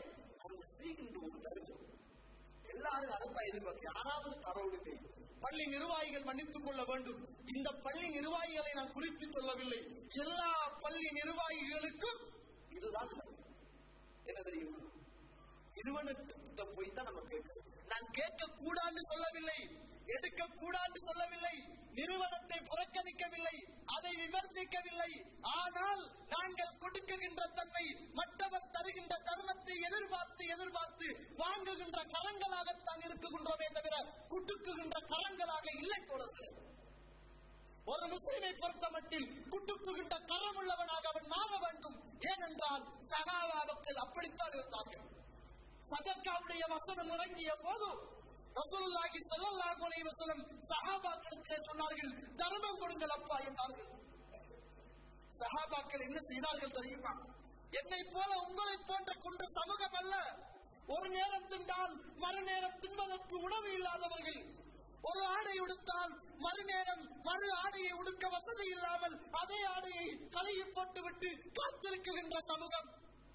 A: எல்லாரும் அர்த்தம் எதிர்பார்க்க யாராவது கடவுளுக்கு பள்ளி நிர்வாகிகள் மன்னித்துக் கொள்ள வேண்டும். இந்த பள்ளி நிர்வாகிகளை நான் குறித்து சொல்லவில்லை, எல்லா பள்ளி நிர்வாகிகளுக்கும் இதுதான் என்ன தெரியுமா? நிறுவனத்திட்ட போய் தான் நம்ம கேட்கிறோம். நான் கேட்க கூடாது சொல்லவில்லை, எடுக்க கூடாது சொல்லவில்லை, நிறுவனத்தை புறக்கணிக்கவில்லை, அதை விமர்சிக்கவில்லை. ஆனால் நாங்கள் கொடுக்குகின்ற தன்மை மற்றவர் தருகின்ற தர்மத்தை எதிர்பார்த்து எதிர்பார்த்து வாங்குகின்ற கரங்களாகத்தான் இருக்குகின்றோமே தவிர குட்டுக்குகின்ற கரங்களாக இல்லை தோழர்களே. ஒரு முஸ்லிமை பொறுத்த மட்டில் குட்டுக்குகின்ற கரம் உள்ளவனாக அவன் மாற வேண்டும். ஏனென்றால் சஹாபாக்கள் அப்படித்தான் இருந்தார்கள். சதக்காவுடைய வசனம் இறங்கிய போது ரசூலுல்லாஹி ஸல்லல்லாஹு அலைஹி வஸல்லம் சஹாபாக்களுக்கு சொன்னார்கள், தர்மம் கொடுங்கள் அப்பா என்றார்கள். சஹாபாக்கள் என்ன செய்தார்கள் தெரியுமா? என்னை போல உங்களை போன்ற கொண்ட சமூகம் அல்ல. ஒரு நேரம் தின்றால் மறுநேரம் தின்பதற்கு உணவு இல்லாதவர்கள், ஒரு ஆடை உடுத்தால் மறுநேரம் மறு ஆடையை உடுக்க வசதி இல்லாமல் அதே ஆடையை கழுவி போட்டுவிட்டு காத்திருக்கின்ற சமூகம்.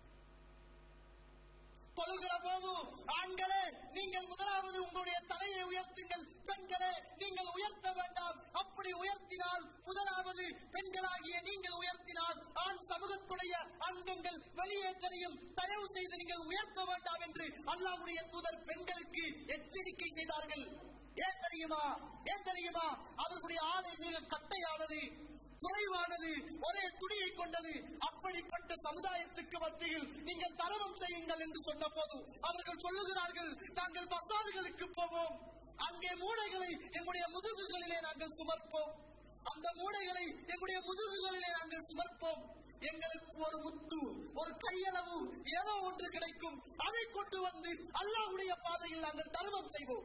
A: சொல்கிற போது, ஆண்களே நீங்கள் முதலாவது உங்களுடைய தலையை உயர்த்துங்கள், பெண்களே நீங்கள் உயர்த்த வேண்டாம், அப்படி உயர்த்தினால் முதலாவது பெண்களாகிய நீங்கள் உயர்த்தினால்
B: ஆண் சமூகத்துடைய அங்கங்கள் வெளியே தெரியும், தயவு செய்து நீங்கள் உயர்த்த வேண்டாம் என்று அல்லாஹ்வுடைய தூதர் பெண்களுக்கு எச்சரிக்கை செய்தார்கள். ஏன் தெரியுமா? அவர்களுடைய ஆடை மிக கட்டையானது, குறைவானது, ஒரே துணியை கொண்டது. அப்படிப்பட்ட சமுதாயத்துக்கு மத்தியில் நீங்கள் தர்மம் செய்யுங்கள் என்று சொன்ன போது அவர்கள் சொல்லுகிறார்கள், நாங்கள் பசார்களுக்கு போவோம், அங்கே மூடைகளை எங்களுடைய முதுகுகளிலே நாங்கள் சுமர்ப்போம், அந்த மூடைகளை எங்களுடைய முதுகுகளிலே நாங்கள் சுமர்ப்போம், எங்களுக்கு ஒரு முத்து, ஒரு கையளவு ஏதோ ஒன்று கிடைக்கும், அதை கொண்டு வந்து அல்லாஹ்வுடைய பாதையில் நாங்கள் தர்மம் செய்வோம்.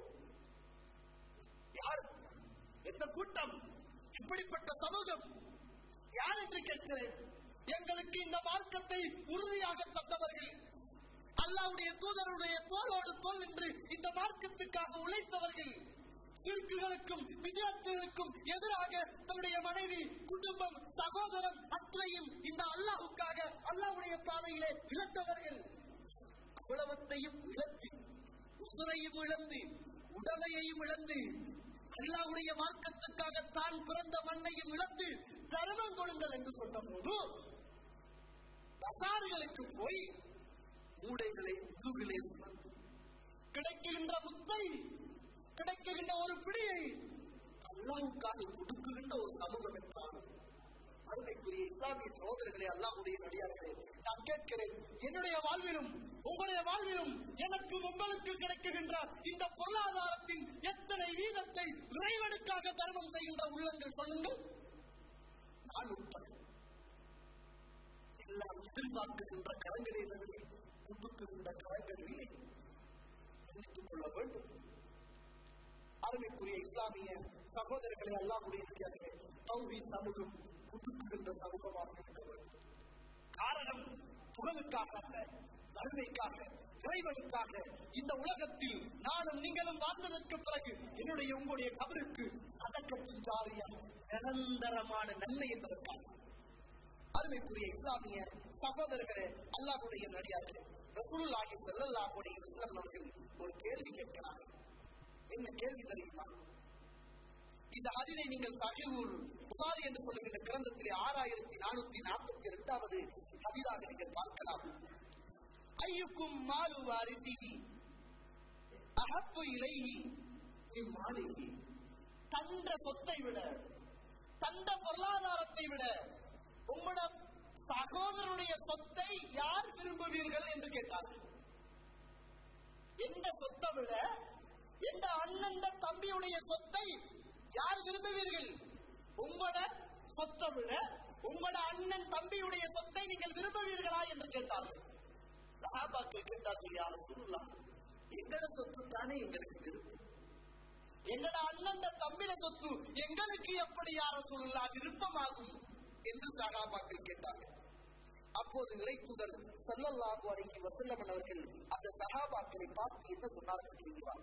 B: யார்? எந்த கூட்டம்? இப்படிப்பட்ட சமூகம் யார் என்று கேட்கிறேன். எங்களுக்கு இந்த மார்க்கத்தை உறுதியாக தந்தவர்கள், அல்லாஹ்வுடைய தூதருடைய தோளோடு தோள் என்று இந்த மார்க்கத்துக்காக உழைத்தவர்கள், சிறுக்குகளுக்கும் வித்தியார்த்திகளுக்கும் எதிராக தன்னுடைய மனைவி, குடும்பம், சகோதரன் அத்தனையும் இந்த அல்லாஹ்வுக்காக அல்லாஹ்வுடைய பாதையிலே இழந்தவர்கள். குலவத்தையும் இழந்து, உசுரையும் இழந்து, உடமையையும் இழந்து, அல்லாஹ்வுடைய மார்க்கத்துக்காக தான் பிறந்த மண்ணையும் இழந்து தர்மம் கொடுங்கள் என்று சொன்ன போது பசார்களுக்கு போய் மூடைகளை முதுகிலே சுமந்து கிடைக்கின்ற முத்தை, கிடைக்கின்ற ஒரு பிடியை அல்லாஹ்வுக்காக கொடுக்கின்ற ஒரு சமூகம் என்றால் அருமைக்குரிய இஸ்லாமிய சகோதரர்களே, அல்லாஹ்வுடைய நடிகார்களே, நான் கேட்கிறேன், என்னுடைய வாழ்விலும் உங்களுடைய வாழ்விலும் எனக்கும் உங்களுக்கு கிடைக்கின்ற இந்த பொருளாதாரத்தின் எத்தனை வீதத்தை இறைவனுக்காக தர்மம் செய்கின்ற உள்ளங்கள் சொல்லுங்கள். நான் உட்பட எல்லாம் எதிர்பார்க்கின்ற கரங்களே தவிர கொடுக்கின்ற கரங்களிலே நினைத்துக் கொள்ள வேண்டும். அருமைக்குரிய இஸ்லாமிய சகோதரர்களே, அல்லாஹ்வுடைய நடிகார்களே, தௌஹீத் சமூகம் புதுக்குகின்ற சமூகமாக இருக்க வேண்டும். காரணம் புகழுக்காக அல்ல, வறுமைக்காக, இறைவனுக்காக. இந்த உலகத்தில் நானும் நீங்களும் வாழ்ந்ததற்கு பிறகு என்னுடைய உங்களுடைய கபருக்கு சதக்கத்தின் ஜாரியா நிரந்தரமான நன்மை என்பதற்காக. அருமைக்குரிய இஸ்லாமிய சகோதரர்களே, அல்லாஹ்வுடைய நடிகார்களே, ரசூலுல்லாஹி ஸல்லல்லாஹு அலைஹி வஸல்லம் அவர்கள் ஒரு கேள்வி கேட்கிறார்கள். என்ன கேள்வி தெரியுமா? இந்த ஹதீஸை நீங்கள் சஹீஹுல் புகாரி என்று சொல்லுகின்ற கிரந்தத்திலே 6442வது ஹதீஸாக நீங்கள் பார்க்கலாம். ஐயுக்கும் மாலு வாரிதிஹி அஹப்பு இலைஹி மின் மாலிஹி. தந்த சொத்தை விட, தந்த பொருளாதாரத்தை விட உங்களுடைய சகோதரனுடைய சொத்தை யார் விரும்புவீர்கள் என்று கேட்டார்கள். எந்த சொத்தை விட, எந்த அண்ணன் தம்பியுடைய சொத்தை யார் விரும்புவீர்கள்? உங்களோட சொத்தை விட உங்களோட அண்ணன் தம்பியுடைய சொத்தை நீங்கள் விரும்புவீர்களா என்று கேட்டார்கள். சஹாபாக்கள் கேட்டார்கள், யா ரசூலுல்லாஹ், எங்களோட சொத்து தானே எங்களுக்கு விருப்பம், எங்களோட அண்ணன் தம்பிட சொத்து எங்களுக்கு எப்படி யா ரசூலுல்லாஹ் விருப்பமாகும் என்று சஹாபாக்கள் கேட்டார்கள். அப்போது இறைத்தூதர் ஸல்லல்லாஹு அலைஹி வஸல்லம் அவர்கள் அந்த சஹாபாக்களை பார்த்து என்ன சொன்னார்கள் தெரியுமா?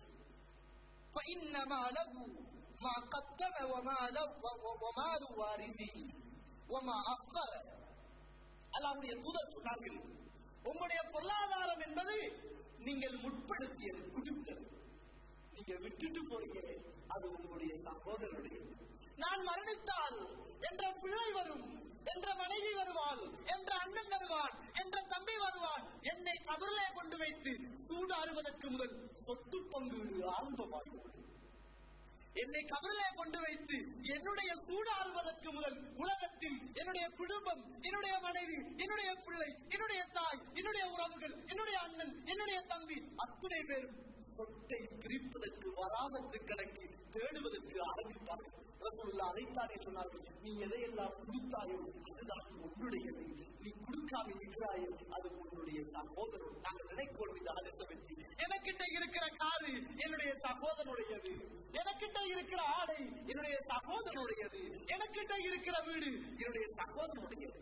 B: فإنما له ما قدم ومال وارثه وما أخر. அல்லாஹ்வுடைய தூதர் சொன்னார்கள், உங்களுடைய பொருளாதாரம் என்பது நீங்கள் முற்படுத்தியது, கொடுத்தது. நீங்க விட்டுட்டு போறீங்க, அது உங்களுடைய சகோதரனுடைய. நான் மரணித்தால் என்ற பிள்ளை வரும், என்ற மனைவி வருவாள், என்ற அண்ணன் வருவான், என்ற தம்பி வருவான். என்னை கபரிலே கொண்டு வைத்து சூடாறுவதற்கு முதல் சொத்து பங்கீடு ஆரம்பமாகும். என்னை கபரிலே கொண்டு வைத்து என்னுடைய சூடாறுவதற்கு முதல் உலகத்தில் என்னுடைய குடும்பம், என்னுடைய மனைவி, என்னுடைய பிள்ளை, என்னுடைய தாய், என்னுடைய உறவுகள், என்னுடைய அண்ணன், என்னுடைய தம்பி அத்தனை பேரும் சொத்தை பிரிப்பதற்கு வராதத்து கணக்கு தேடுவதற்கு ஆரம்பித்தார்கள். ரசூலுல்லாஹ் அதைத்தானே சொன்னார்கள், நீ எதையெல்லாம் கொடுத்தாயோ அதுதான் உன்னுடையது, நீ கொடுக்காம இருக்கிறாயோ அது உன்னுடைய சகோதரன். நாங்கள் நினைக்கோள் இந்த அரசை வச்சு, எனக்கிட்ட இருக்கிற காரு என்னுடைய சகோதரனுடையது, எனக்கிட்ட இருக்கிற ஆடை என்னுடைய சகோதரனுடையது, எனக்கிட்ட இருக்கிற வீடு என்னுடைய சகோதரனுடையது.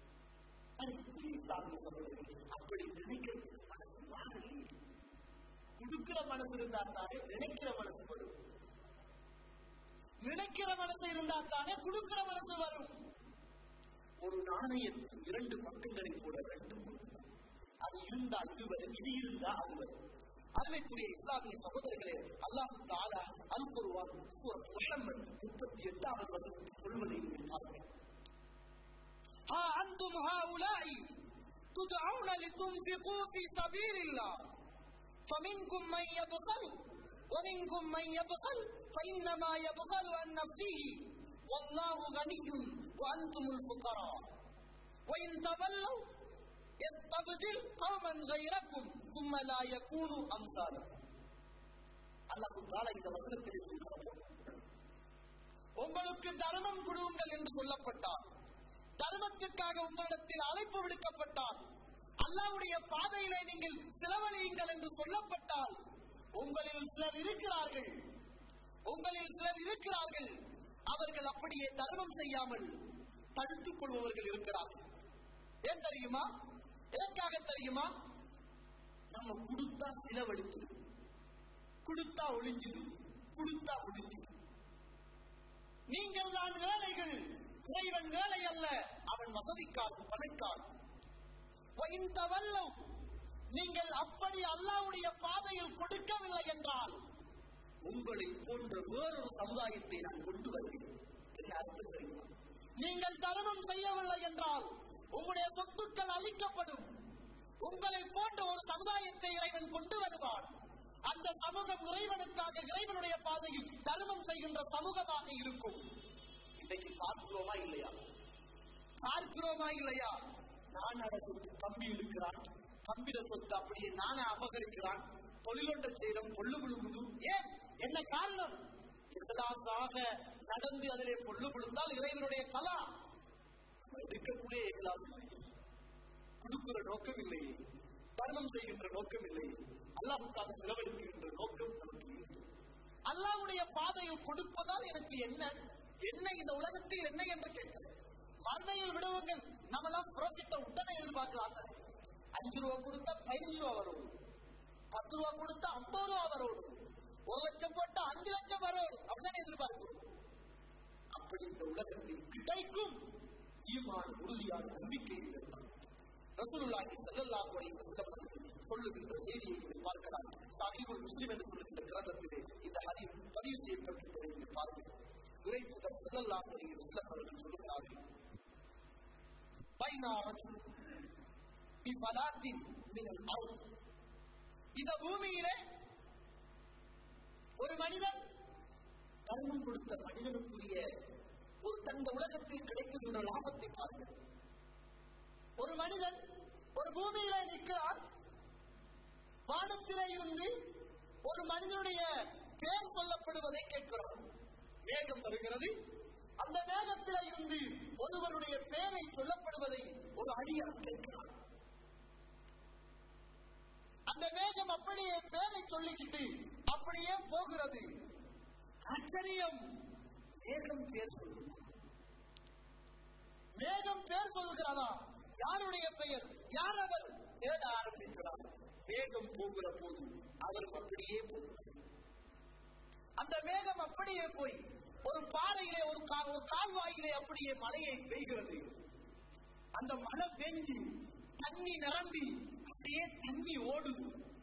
B: அப்படி நினைக்கிறதுக்கு மனசு வாரலி. கொடுக்கிற மனசு இருந்தா தானே நினைக்கிற மனசு வரும், நினைக்கிற மனசு இருந்தா தானே கொடுக்கிற மனசு வரும். ஒரு நாணயத்தில் 2 பக்கங்களை போட வேண்டும். அது இருந்தா இது வரும், இது இருந்தா அது வரும். அருமைக்குரிய இஸ்லாமிய சகோதரர்களே, அல்லாஹ் தஆலா அல்-குர்ஆன் சூரத் முஹம்மத் 38வது வசனத்தில் சொல்வதை நீங்கள் பாருங்கள். ஹா அன்தும் ஹாஉலாஇ துதுஊன லிதுன்ஃபிகூ ஃபீ ஸபீலில்லாஹ் ஃபமின்கும் மன் யப்கல் ومنكم من يبخل فإنما يبخل عن نفسه والله غني وأنتم الفقراء وإن تولوا يستبدل قوما غيركم ثم لا يكونوا أمثالكم. அல்லாஹ் தஆலா இந்த வசனத்தில் சொல்கிறார், உங்களுக்கு தர்மம் கொடுங்கள் என்று சொல்லப்பட்டால், தர்மத்திற்காக உங்களிடத்தில் அழைப்பு விடுக்கப்பட்டால், அல்லாஹ்வுடைய பாதையிலே நீங்கள் செலவழியுங்கள் என்று சொல்லப்பட்டால், உங்களில் சிலர் இருக்கிறார்கள் அவர்கள் அப்படியே தர்மம் செய்யாமல் தடுத்துக் கொள்பவர்கள் இருக்கிறார்கள். ஏன் தெரியுமா? எதற்காக தெரியுமா? நம்ம கொடுத்தா செலவழித்து, கொடுத்தா ஒளிஞ்சிடு, கொடுத்தா ஒளிஞ்சிடு. நீங்கள் தான் வேலைகள், இறைவன் வேலை அல்ல, அவன் வசதிக்காரன், பணக்காரன். நீங்கள் அப்படி அல்லாஹ்வுடைய பாதையில் கொடுக்கவில்லை என்றால் உங்களை போன்ற வேறொரு சமுதாயத்தை நான் கொண்டு வருவேன். என்ன அர்த்தம் தெரியுமா? நீங்கள் தர்மம் செய்யவில்லை என்றால் உங்களுடைய சொத்துக்கள் அழிக்கப்படும். உங்களை போன்ற ஒரு சமுதாயத்தை இறைவன் கொண்டு வருவார். அந்த சமூகம் இறைவனுக்காக, இறைவனுடைய பாதையில் தர்மம் செய்கின்ற சமூகமாக இருக்கும். இன்றைக்கு பார்க்கிறோமா இல்லையா? நான் சொத்து கம்பி இருக்கிறான், கம்பிட சொத்து அப்படியே நானே அபகரிக்கிறான், தொழிலொண்ட செய்யறோம், பொல்லு விழுங்குது. ஏன்? என்ன காரணம்? இஹ்லாஸாக நடந்து அதிலே பொல்லு விழுந்தால் இறைவனுடைய கலா. இருக்கக்கூடிய இஹ்லாஸ் கொடுக்கிற நோக்கம் இல்லை, தர்மம் செய்கின்ற நோக்கம் இல்லை, அல்லாஹ்வுக்காக செலவழிக்கின்ற நோக்கம் நமக்கு இல்லை. அல்லாஹ்வுடைய பாதையில் கொடுப்பதால் எனக்கு என்ன இந்த உலகத்தில் என்ன என்று கேட்கிறேன். மறுமையில் விடுவங்கள் நம்மளாம் புரோஃபிட்ட உடனே எதிர்பார்க்கலாம். 5 ரூபா கொடுத்தா 15 ரூபா வரும், 10 ரூபா கொடுத்தா 50 ரூபா வரும், 1 லட்சம் போட்டா 5 லட்சம் வரும், அப்படிதான் எதிர்பார்க்கிறோம். அப்படி இந்த உலகத்தில் கிடைக்கும் ஈமான், உறுதியான நம்பிக்கை இருந்தால் ரசூலுல்லாஹி ஸல்லல்லாஹு அலைஹி வஸல்லம் சொல்லுகின்ற செய்தியை பார்க்கலாம். சஹீஹுல் முஸ்லிம் என்று சொல்லுகின்ற கிரந்தத்திலே இந்த ஹதீஸ் பதிவு செய்யப்பட்டிருப்பதை பார்க்கிறோம். இறை தூதர் ஸல்லல்லாஹு அலைஹி வஸல்லம் அவர்கள் சொல்லுகிறார்கள், பைனா ரஜுல் இந்த பூமியிலே ஒரு மனிதன் தர்மம் கொடுத்த மனிதனுக்குரிய ஒரு தந்த உலகத்தில் கிடைக்கின்ற லாபத்தை பார்க்க, ஒரு மனிதன் ஒரு பூமியிலே நிற்கிறார். வானத்திலே இருந்து ஒரு மனிதனுடைய பெயர் சொல்லப்படுவதை கேட்கிறார். வேகம் வருகிறது. அந்த வேகத்திலே இருந்து ஒருவருடைய பெயரை சொல்லப்படுவதை ஒரு அடியார் கேட்கிறார். அந்த வேகம் அப்படியே பேரை சொல்லிக்கிட்டு அப்படியே போகிறது. ஆச்சரியம்! வேகம் பேர் சொல்லுங்க. வேகம் பேர் சொல்கிறதா? யாருடைய பெயர்? யார் அவர்? தேட ஆரம்பிக்கிறார். வேகம் போகிற போது அவர் அப்படியே போகிறார். அந்த வேகம் அப்படியே போய் ஒரு பாறையிலே, ஒரு கால்வாயிலே அப்படியே மழையை பெய்கிறது. அந்த மழை பெஞ்சு தண்ணி நிரம்பி அப்படியே தண்ணி ஓடுது.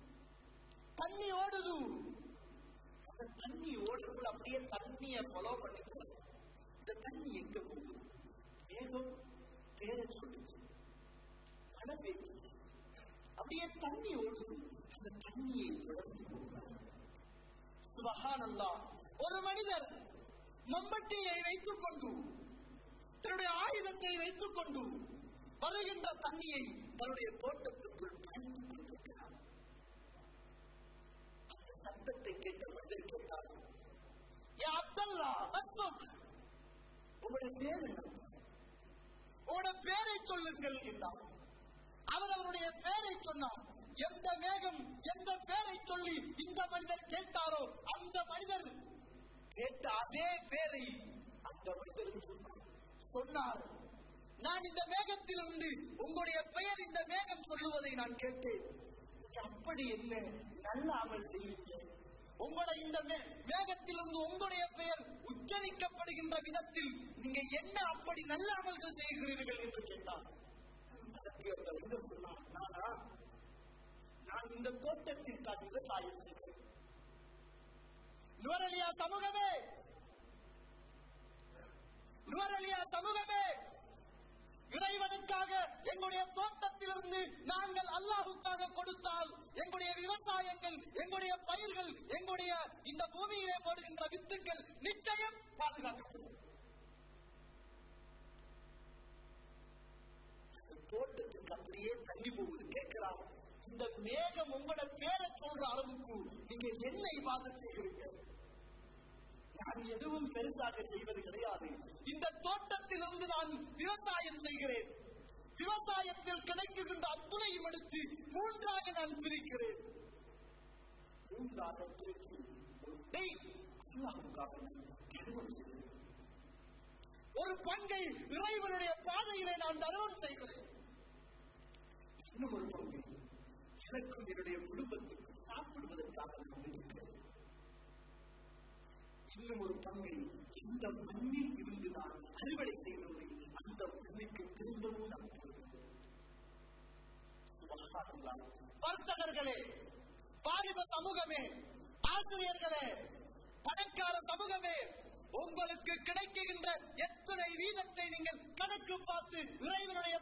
B: அந்த தண்ணி ஓடுக்குள்ள அப்படியே தண்ணியை ஃபாலோ பண்ணிட்டு இந்த தண்ணி எங்க போகுது? வேகம் பேரை சொல்லுச்சு, மழை பெய்ஞ்சிச்சு, அப்படியே தண்ணி ஓடுது. அந்த தண்ணியை தொடர்ந்து போகிறார். சுப்ஹானல்லாஹ்! ஒரு மனிதர் மம்பட்டியை வைத்துக் கொண்டு, தன்னுடைய ஆயுதத்தை வைத்துக் கொண்டு வருகின்ற தண்ணியை தன்னுடைய தோட்டத்துக்குள் பயணித்துக் கொண்டிருக்கிறார். அந்த சத்தத்தை கேட்ட மனிதர் கேட்டார், யா அப்துல்லா, உங்களுடைய பேர் என்ன? உங்களுடைய பேரை சொல்லுங்கள் என்றார். அவர் அவருடைய பேரை சொன்னார். எந்த வேகம் எந்த பேரை சொல்லி இந்த மனிதர் கேட்டாரோ அந்த மனிதர் கேட்ட அதே பேரை அந்த மனிதர் சொன்னார். நான் இந்த வேகத்திலிருந்து உங்களுடைய பெயர் இந்த வேகம் சொல்லுவதை நான் கேட்டேன். அப்படி என்ன நல்ல அமல் செய்வீங்க? உங்களை இந்த வேகத்திலிருந்து உங்களுடைய பெயர் உச்சரிக்கப்படுகின்ற விதத்தில் நீங்க என்ன அப்படி நல்ல அமல்கள் செய்கிறீர்கள் என்று கேட்டார். நான் இந்த தோட்டத்தில் தான் விவசாயம் செய்கிறேன். நுவரெலியா சமூகமே, இறைவனுக்காக எங்களுடைய தோட்டத்திலிருந்து நாங்கள் அல்லாஹுக்காக கொடுத்தால் எங்களுடைய விவசாயங்கள், எங்களுடைய பயிர்கள், எங்களுடைய இந்த பூமியிலே போடுகின்ற வித்துக்கள் நிச்சயம் பாதுகாக்கப்படும். தோட்டத்துக்கு அப்படியே தண்ணி போகுது. கேட்கலாம், இந்த மேகம் உங்களோட பேரை சொல்ற அளவுக்கு நீங்க என்ன இபாதத் செய்கிறீங்க? நான் எதுவும் பெருசாக செய்வது கிடையாது. இந்த தோட்டத்திலிருந்து நான் விவசாயம் செய்கிறேன். விவசாயத்தில் கிடைக்கின்ற அத்துணையும் எடுத்து மூன்றாக நான் பிரிக்கிறேன். மூன்றாக பிரித்து ஒரு பங்கை இறைவனுடைய பாதையிலே நான் தர்மம் செய்கிறேன். இன்னும் ஒரு பங்கை எனக்கும் என்னுடைய குடும்பத்துக்கும் சாப்பிடுவதற்காக நான் இருக்கிறேன். இன்னும் ஒரு பங்கை இந்த மண்ணில் இருந்து நான் அறுவடை செய்வது, அந்த மண்ணுக்கு திரும்பவும் நான் வர்த்தகர்களே, வாலிப சமூகமே, ஆசிரியர்களே, பணக்கார சமூகமே, உங்களுக்கு கிடைக்கின்ற எத்தனை வீதத்தை நீங்கள் கணக்கு பார்த்து இறைவனுடைய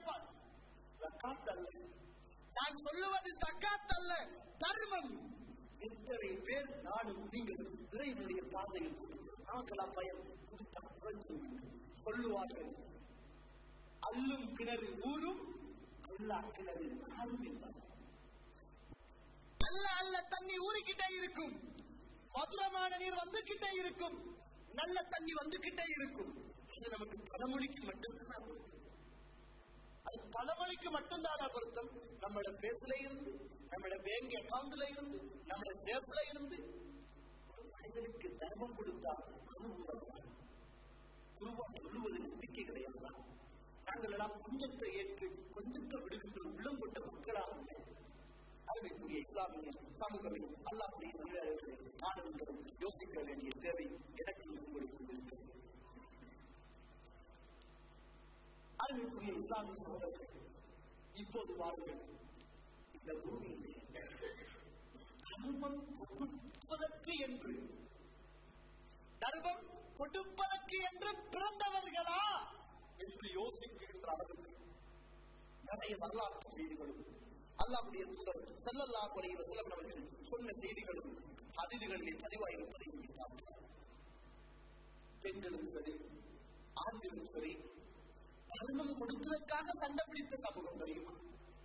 B: நான் சொல்லுவது தக்காத் அல்ல, தர்மம். எத்தனை பேர் நானும் நீங்கள் இறைவனுடைய பாதையில் நமக்கெல்லாம் பயம் சொல்லுவார்கள். அல்லும் கிணறு ஊரும், அல்லா கிணறு நாளும் என்பார். அல்ல அல்ல தண்ணி ஊறிக்கிட்டே இருக்கும், மதுரமான நீர் வந்துகிட்டே இருக்கும், நல்ல தண்ணி வந்துகிட்டே இருக்கும். அது நமக்கு பழமொழிக்கு மட்டும்தான் பொருத்தம். அது பழமொழிக்கு மட்டும்தானா பொருத்தம்? நம்மளோட பேசுல இருந்து, நம்மளோட பேங்க் அக்கௌண்ட்ல இருந்து, நம்மளோட சேஃப்ல இருந்து மனிதனுக்கு தர்மம் கொடுத்தா குருவா சொல்லுவது நம்பிக்கை கிடையாது. நாங்கள் எல்லாம் கொஞ்சத்தை ஏற்று கொஞ்சத்தை விடுகின்ற உள்ளம் கொண்ட மக்களாக அறிவிக்கூடிய இஸ்லாமிய சமூகமே அல்லாஹ்வுடைய நல்லவர்களை மாணவர்களும் யோசிக்க வேண்டிய தேவை எனக்கு உங்களுக்கு இருக்கிறது. அறிவிக்கூடிய இஸ்லாமிய சகோதரர்கள், இப்போது வாருங்கள், இந்த பூமியில் தர்மம் கொடுப்பதற்கு என்று பிறந்தவர்களா என்று யோசிக்கின்ற அளவுக்கு நிறைய வரலாற்று செய்திகளும் அல்லாஹ்வுடைய தூதர் ஸல்லல்லாஹு அலைஹி வஸல்லம் அவர்கள் சொன்ன செய்திகளும் ஹதீஸ்களில் பதிவாயிருப்பதை பார்க்கிறோம். பெண்களும் சரி, ஆண்களும் சரி, தர்மம் கொடுப்பதற்காக சண்டை பிடித்த சமூகம் தெரியுமா?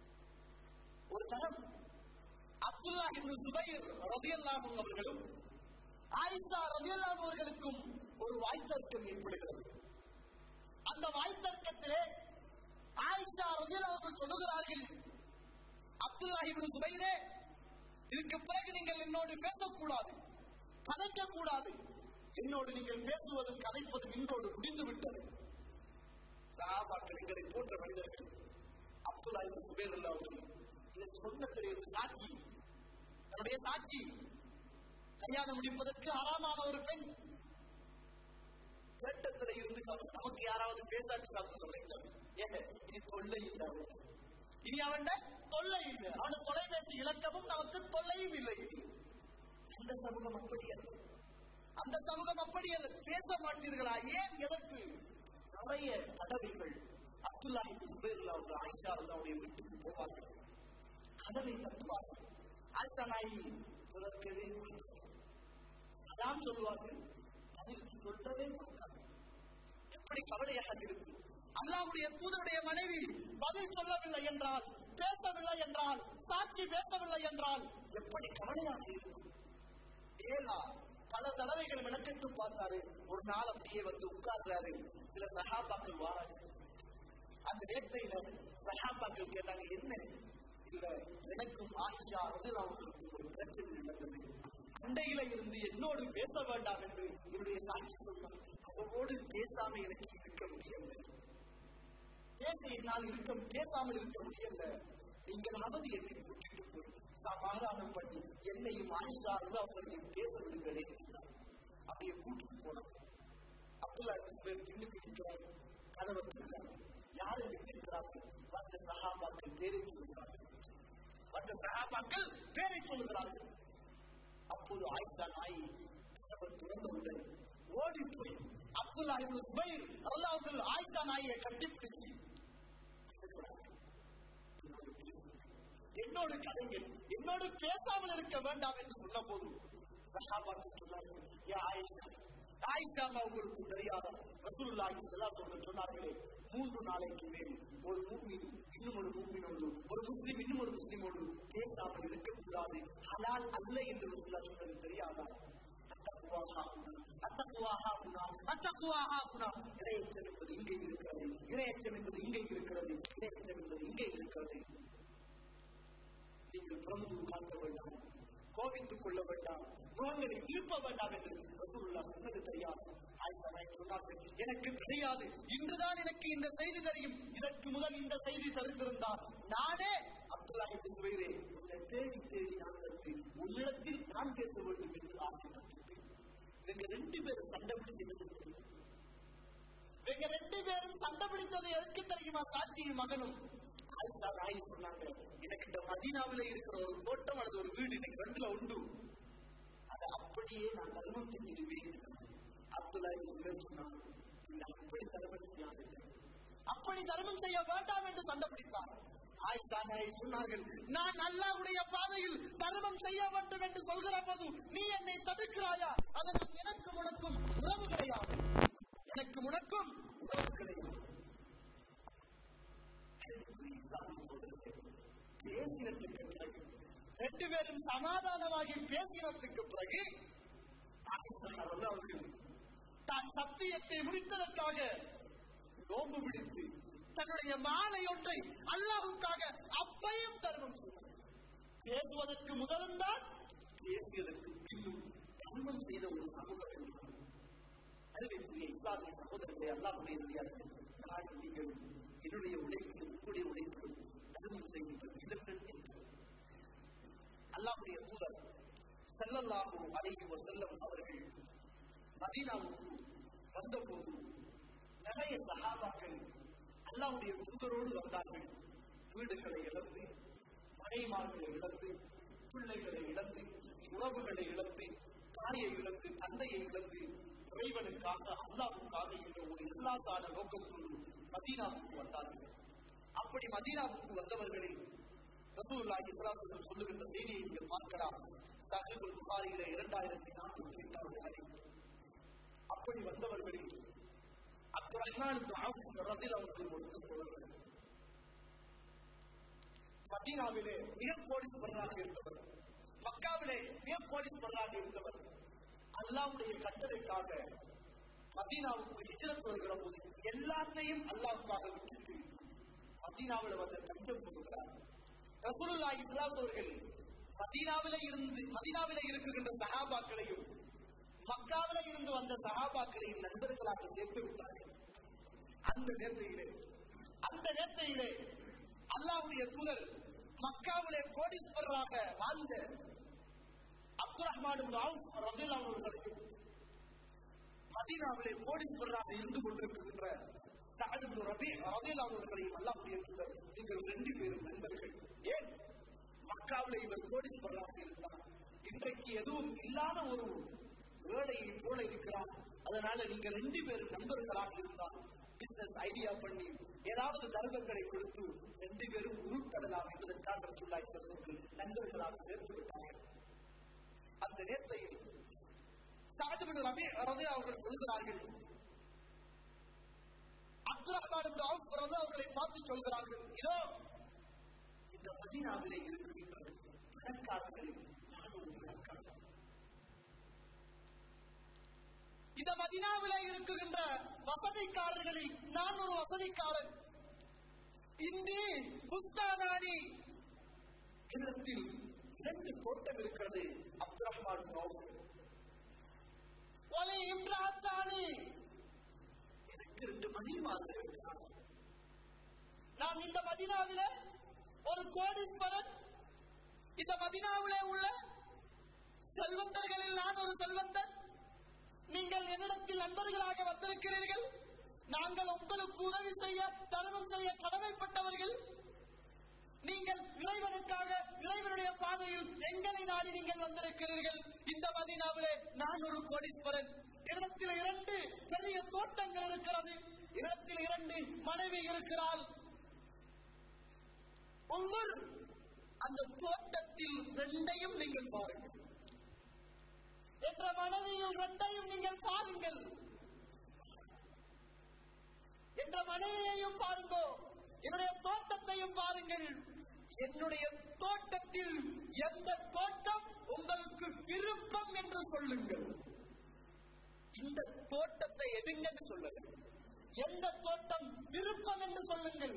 B: ஒரு தரம் அப்துல்லாஹ் இப்னு ஸுபைர் ரலியல்லாஹு அன்ஹு அவர்களும் ஆயிஷா ரலியல்லாஹு அவர்களுக்கும் ஒரு வாய்த்தர்க்கம் ஏற்படுகிறது. அந்த வாய்த்தர்க்கத்திலே ஆயிஷா ரலியல்லாஹு அவர்கள் சொல்லுகிறார்கள், அப்துல்லாஹ் இப்னு ஸுபைரே, இதுக்கு பிறகு நீங்கள் என்னோடு பேசக்கூடாது, கதைக்க கூடாது. என்னோடு நீங்கள் பேசுவதும் கதைப்பதும் இன்றோடு முடிந்து விட்டது. சஹாபாக்கள், எங்களை போன்ற மனிதர்கள் அப்துல்லாஹ் இப்னு ஸுபைர் அவர்கள் இதை சொன்ன தெரியும் சாட்சி, தன்னுடைய சாட்சி, கல்யாணம் முடிப்பதற்கு ஹராமான ஒரு பெண் கேட்டத்துல இருந்து நமக்கு யாராவது பேசாட்டு சாப்பிட்டு சொல்லிட்டாங்க. ஏங்க இது தொல்லை இல்லை, இனி அவன் தொல்லை இல்லை, அவன் தொலைபேசி இலக்கமும் நமக்கு தொல்லையும் இல்லை. அந்த சமூகம் அப்படி அல்ல, அந்த சமூகம் அப்படி அல்ல. பேச மாட்டீர்களா? ஏன், எதற்கு? நிறைய தடவைகள் அப்துல்லாஹ் இப்னு ஸுபைர் அவர்கள் ஆயிஷா அவருடைய வீட்டுக்கு போவார்கள், கதவை தட்டுவார்கள். ஆயிஷா நாயகி திறக்கவே சலாம் சொல்வார்கள், அதில் சொல்லவே மாட்டார்கள். எப்படி கவலையாக இருக்கும்! அல்லாஹ்வுடைய தூதருடைய மனைவி பதில் சொல்லவில்லை என்றால், பேசவில்லை என்றால், சாட்சி பேசவில்லை என்றால் எப்படி கவலையாக இருக்கும்! ஏலா பல தடவைகள் மெனக்கெட்டு பார்த்தாரு. ஒரு நாள் அப்படியே வந்து உட்கார்றாரு. சில சஹாபாக்கள் வாராங்க. அந்த நேரத்தையில சஹாபாக்கள் கேட்டாங்க, என்ன? இல்ல, எனக்கும் ஆயிஷா ரலியல்லாஹு ஒரு பிரச்சனை நடந்தது, அண்டையில இருந்து என்னோடு பேச வேண்டாம் என்று என்னுடைய சாட்சி சொன்னார். அவரோடு பேசாம எனக்கு இருக்க முடியல, பேச என்னால் பேசாமல் இருக்க முடியல. நீங்களாவது என்னை கூட்டிட்டு போய் சமாதானம் பண்ணி என்னையும் ஆயிஷா அவர்களையும் பேச விடுங்களே. அப்படியே கூட்டிட்டு போனார். அப்துல்லாஹ் இப்னு ஸுபைர் பின்னுக்கு இருக்கிறார், கதவை திறக்கிறார். யார் என்று கேட்கிறார்கள். மற்ற சஹாபாக்கள் பேரை சொல்கிறார்கள், மற்ற சஹாபாக்கள் பேரை சொல்கிறார்கள். அப்போது ஆயிஷா நாயி கதவை திறந்தவுடன் ஓடி போய் அப்துல்லாஹ் இப்னு ஸுபைர் ரலியல்லாஹு அன்ஹு ஆயிஷா நாயை கட்டிப்பிடிச்சு பேசுறாங்க. என்னோடு கதைகள், என்னோடு பேசாமல் இருக்க வேண்டாம் என்று சொன்ன போது சஹாபாக்கள் சொன்னார்கள், யா ஆயிஷா, ஆயிஷா உங்களுக்கு தெரியாத ரசூலுல்லாஹி ஸல்லல்லாஹு அலைஹி வஸல்லம் சொன்னார்களே, 3 நாளைக்கு மேல் ஒரு மூமின் இன்னும் ஒரு மூமினோடு, ஒரு முஸ்லிம் இன்னும் ஒரு முஸ்லிமோடு பேசாமல் இருக்கக்கூடாது, ஹலால் அல்ல என்று ரசூலுல்லாஹ் சொன்னது தெரியாதா? இரையச்சம் என்பது இங்கே இருக்கிறது, இரையச்சம் என்பது இங்கே இருக்கிறது, இரையச்சம் என்பது இங்கே இருக்கிறது. நீங்கள் பிரமுது காட்ட வேண்டாம், கோபித்துக் கொள்ள வேண்டாம், முகங்களை திருப்ப வேண்டாம் என்று ரசூலுல்லாஹ் சொன்னது தெரியாது. ஆயிஷா நாயகி சொன்னார்கள், எனக்கு தெரியாது, இன்றுதான் எனக்கு இந்த செய்தி தெரியும். இதற்கு முதல் இந்த செய்தி தெரிந்திருந்தால் நானே அப்துல்லாஹ் இப்னு சுபைரே உன்னை தேடி தேடி நான் வந்து உள்ளத்தில் நான் பேச வேண்டும் என்று ஆசைப்பட்டிருப்பேன். இவங்க 2 பேரும் சண்டை பிடிச்சது, இவங்க 2 பேரும் சண்டை பிடித்தது எதற்கு தெரியுமா? சாட்சியும் மகனும். ஆயிஷா நாயகி சொன்னாங்க, எனக்கு இந்த மதீனாவில இருக்கிற ஒரு தோட்டம் அல்லது ஒரு வீடு எனக்கு 2ல உண்டு, அதை அப்படியே நான் தர்மம் செஞ்சிடுவேன். அப்துல்லாஹ் இப்னு சுபைர் சொன்னாங்க, அப்படி தர்மம் செய்யாது, அப்படி தர்மம் செய்ய வேண்டாம் என்று சண்டை பிடித்தார். ஆயிஷா நாயகி சொன்னார்கள், நான் அல்லாஹ்வுடைய பாதையில் தர்மம் செய்ய வேண்டும் என்று சொல்கிற போது நீ என்னை தடுக்கிறாயா? அதற்கு எனக்கும் உனக்கும் உறவு கிடையாது, எனக்கு உனக்கும் உறவு கிடையாது. பேசினதுக்கு பிறகு 2 பேரும் சமாதானமாகி பேசினதுக்கு பிறகு அவர்கள் தான் சத்தியத்தை முடித்ததற்காக நோன்பு பிடித்து தன்னுடைய மாலை ஒன்றை அல்லாஹ்வுக்காக அப்பையும் தர்மம் செய்தார். பேசுவதற்கு முதலும் தான், பேசியதற்கு பின்னும் தர்மம் செய்த ஒரு சமூகம் என்றார். அறிவிப்புரிய இஸ்லாமிய சகோதரர்களை அல்லாஹ்வுடைய நீங்கள் என்னுடைய உழைப்பு உங்களுடைய உழைப்பு தர்மம் செய்கின்ற விதங்கள் என்றார். அல்லாஹ்வுடைய தூதர் ஸல்லல்லாஹு அலைஹி வஸல்லம் அவர்கள் மதீனாவுக்கு வந்தபோது நிறைய சஹாபாக்கள் அல்லாஹ்வுடைய தூதரோடு வந்தார்கள். வீடுகளை இழந்து, மனைமார்களை இழந்து, பிள்ளைகளை இழந்து, உறவுகளை இழந்து, தாயை இழந்து, தந்தையை இழந்து, இறைவனுக்காக அல்லாஹ்வுக்காக என்ற ஒரு இஸ்லாசான நோக்கத்தோடு மதீனாவுக்கு வந்தார்கள். அப்படி மதீனாவுக்கு வந்தவர்களில் ரசூலுல்லாஹி ஸல்லல்லாஹு அலைஹி வஸல்லம் சொல்லுகின்ற செய்தியை நீங்கள் பார்க்கலாம். சஹீஹுல் புகாரியிலே 2048வது ஹதீஸ். அப்படி வந்தவர்களில் அப்துல் ரஹ்மான் இப்னு அவ்ஃப் ரலியல்லாஹு அன்ஹு ஒருவர் மதீனாவிலே மிக கோடீஸ்வரராக இருந்தவர், மக்காவிலே மிக கோடீஸ்வரராக இருந்தவர். அல்லாஹ்வுடைய கட்டளைக்காக மதீனாவுக்கு ஹிஜ்ரத் வருகிற போது எல்லாத்தையும் அல்லாஹ்வுக்காக விட்டுட்டு மதீனாவில் வந்து தஞ்சம் புகுகிறார். ரசூலுல்லாஹி ஸல்லல்லாஹு அலைஹி வஸல்லம் மதீனாவிலே இருக்குகின்ற சஹாபாக்களையும் மக்காவிலே இருந்து வந்த சஹாபாக்களையும் நண்பர்களாக சேர்த்து விட்டார்கள். அந்த நேரத்திலே அல்லாஹ்வுடைய தூதர் மக்காவிலே கோடீஸ்வரராக வாழ்ந்த அப்துல் ரஹ்மான் இப்னு அவ்ஃப் ரலியல்லாஹு அன்ஹு அவர்களுக்கு மதீனாவிலே கோடீஸ்வரராக இருந்து கொண்டிருக்கின்ற சஅத் இப்னு ரபீ ரலியல்லாஹு அன்ஹு அவர்களையும் அல்லாஹ்வுடைய தூதர், நீங்கள் 2 பேரும் நண்பர்கள். ஏன்? மக்காவிலே இவர் கோடீஸ்வரராக இருந்தார், இன்றைக்கு எதுவும் இல்லாத ஒரு வேலையை போல இருக்கிறார். அதனால நீங்க 2 பேரும் நண்பர்களாக இருந்தால் பிசினஸ் ஐடியா பண்ணி ஏதாவது தர்மங்களை கொடுத்து 2 பேரும் உருப்படலாம் என்பதற்காக ரசூலுல்லாஹி ஸல்லல்லாஹு அலைஹி வஸல்லம் நண்பர்களாக சேர்த்து விட்டார்கள். அந்த நேரத்தில் சஅத் இப்னு ரபீ ரலியல்லாஹு அவர்கள் சொல்கிறார்கள், அப்துல் ரஹ்மான் இப்னு அவ்ஃப் ரலியல்லாஹு அவர்களை பார்த்து சொல்கிறார்கள், இதோ இந்த மதீனாவிலே இருக்கின்ற பணக்காரர்களில் நான் ஒரு பணக்காரர், இந்த மதீனாவிலே இருக்குகின்ற வசதிக்காரர்களில் நான் ஒரு வசதிக்காரன். இந்தி புஸ்தானானி இடத்தில் 2 தோட்டம் இருக்கிறது. அப்துல் ரஹ்மான் ஒலை இம்ராத்தானி, எனக்கு 2 மனைவிமார்கள் இருக்கிறார்கள். நான் இந்த மதீனாவிலே ஒரு கோடீஸ்வரன், இந்த மதீனாவிலே உள்ள செல்வந்தர்களில் நான் ஒரு செல்வந்தன். நீங்கள் என்னிடத்தில் நண்பர்களாக வந்திருக்கிறீர்கள், நாங்கள் உங்களுக்கு உதவி செய்ய தர்மம் செய்ய கடமைப்பட்டவர்கள். நீங்கள் இறைவனுக்காக இறைவனுடைய பாதையில் எங்களை நாடி நீங்கள் வந்திருக்கிறீர்கள். இந்த மதீனாவிலே நான் ஒரு கோடீஸ்வரன், இடத்தில் 2 பெரிய தோட்டங்கள் இருக்கிறது, இடத்தில் 2 மனைவி இருக்கிறாள். ஒவ்வொரு அந்த தோட்டத்தில் ரெண்டையும் நீங்கள் பாருங்கள். என்ற மனைவியில் ரெண்டையும் நீங்கள் பாருங்கள். என்ற மனைவியையும் பாருங்கோ, என்னுடைய தோட்டத்தையும் பாருங்கள். என்னுடைய தோட்டத்தில் எந்த தோட்டம் உங்களுக்கு விருப்பம் என்று சொல்லுங்கள். இந்த தோட்டத்தை எடுங்கன்னு சொல்லுங்கள். எந்த தோட்டம் விருப்பம் என்று சொல்லுங்கள்.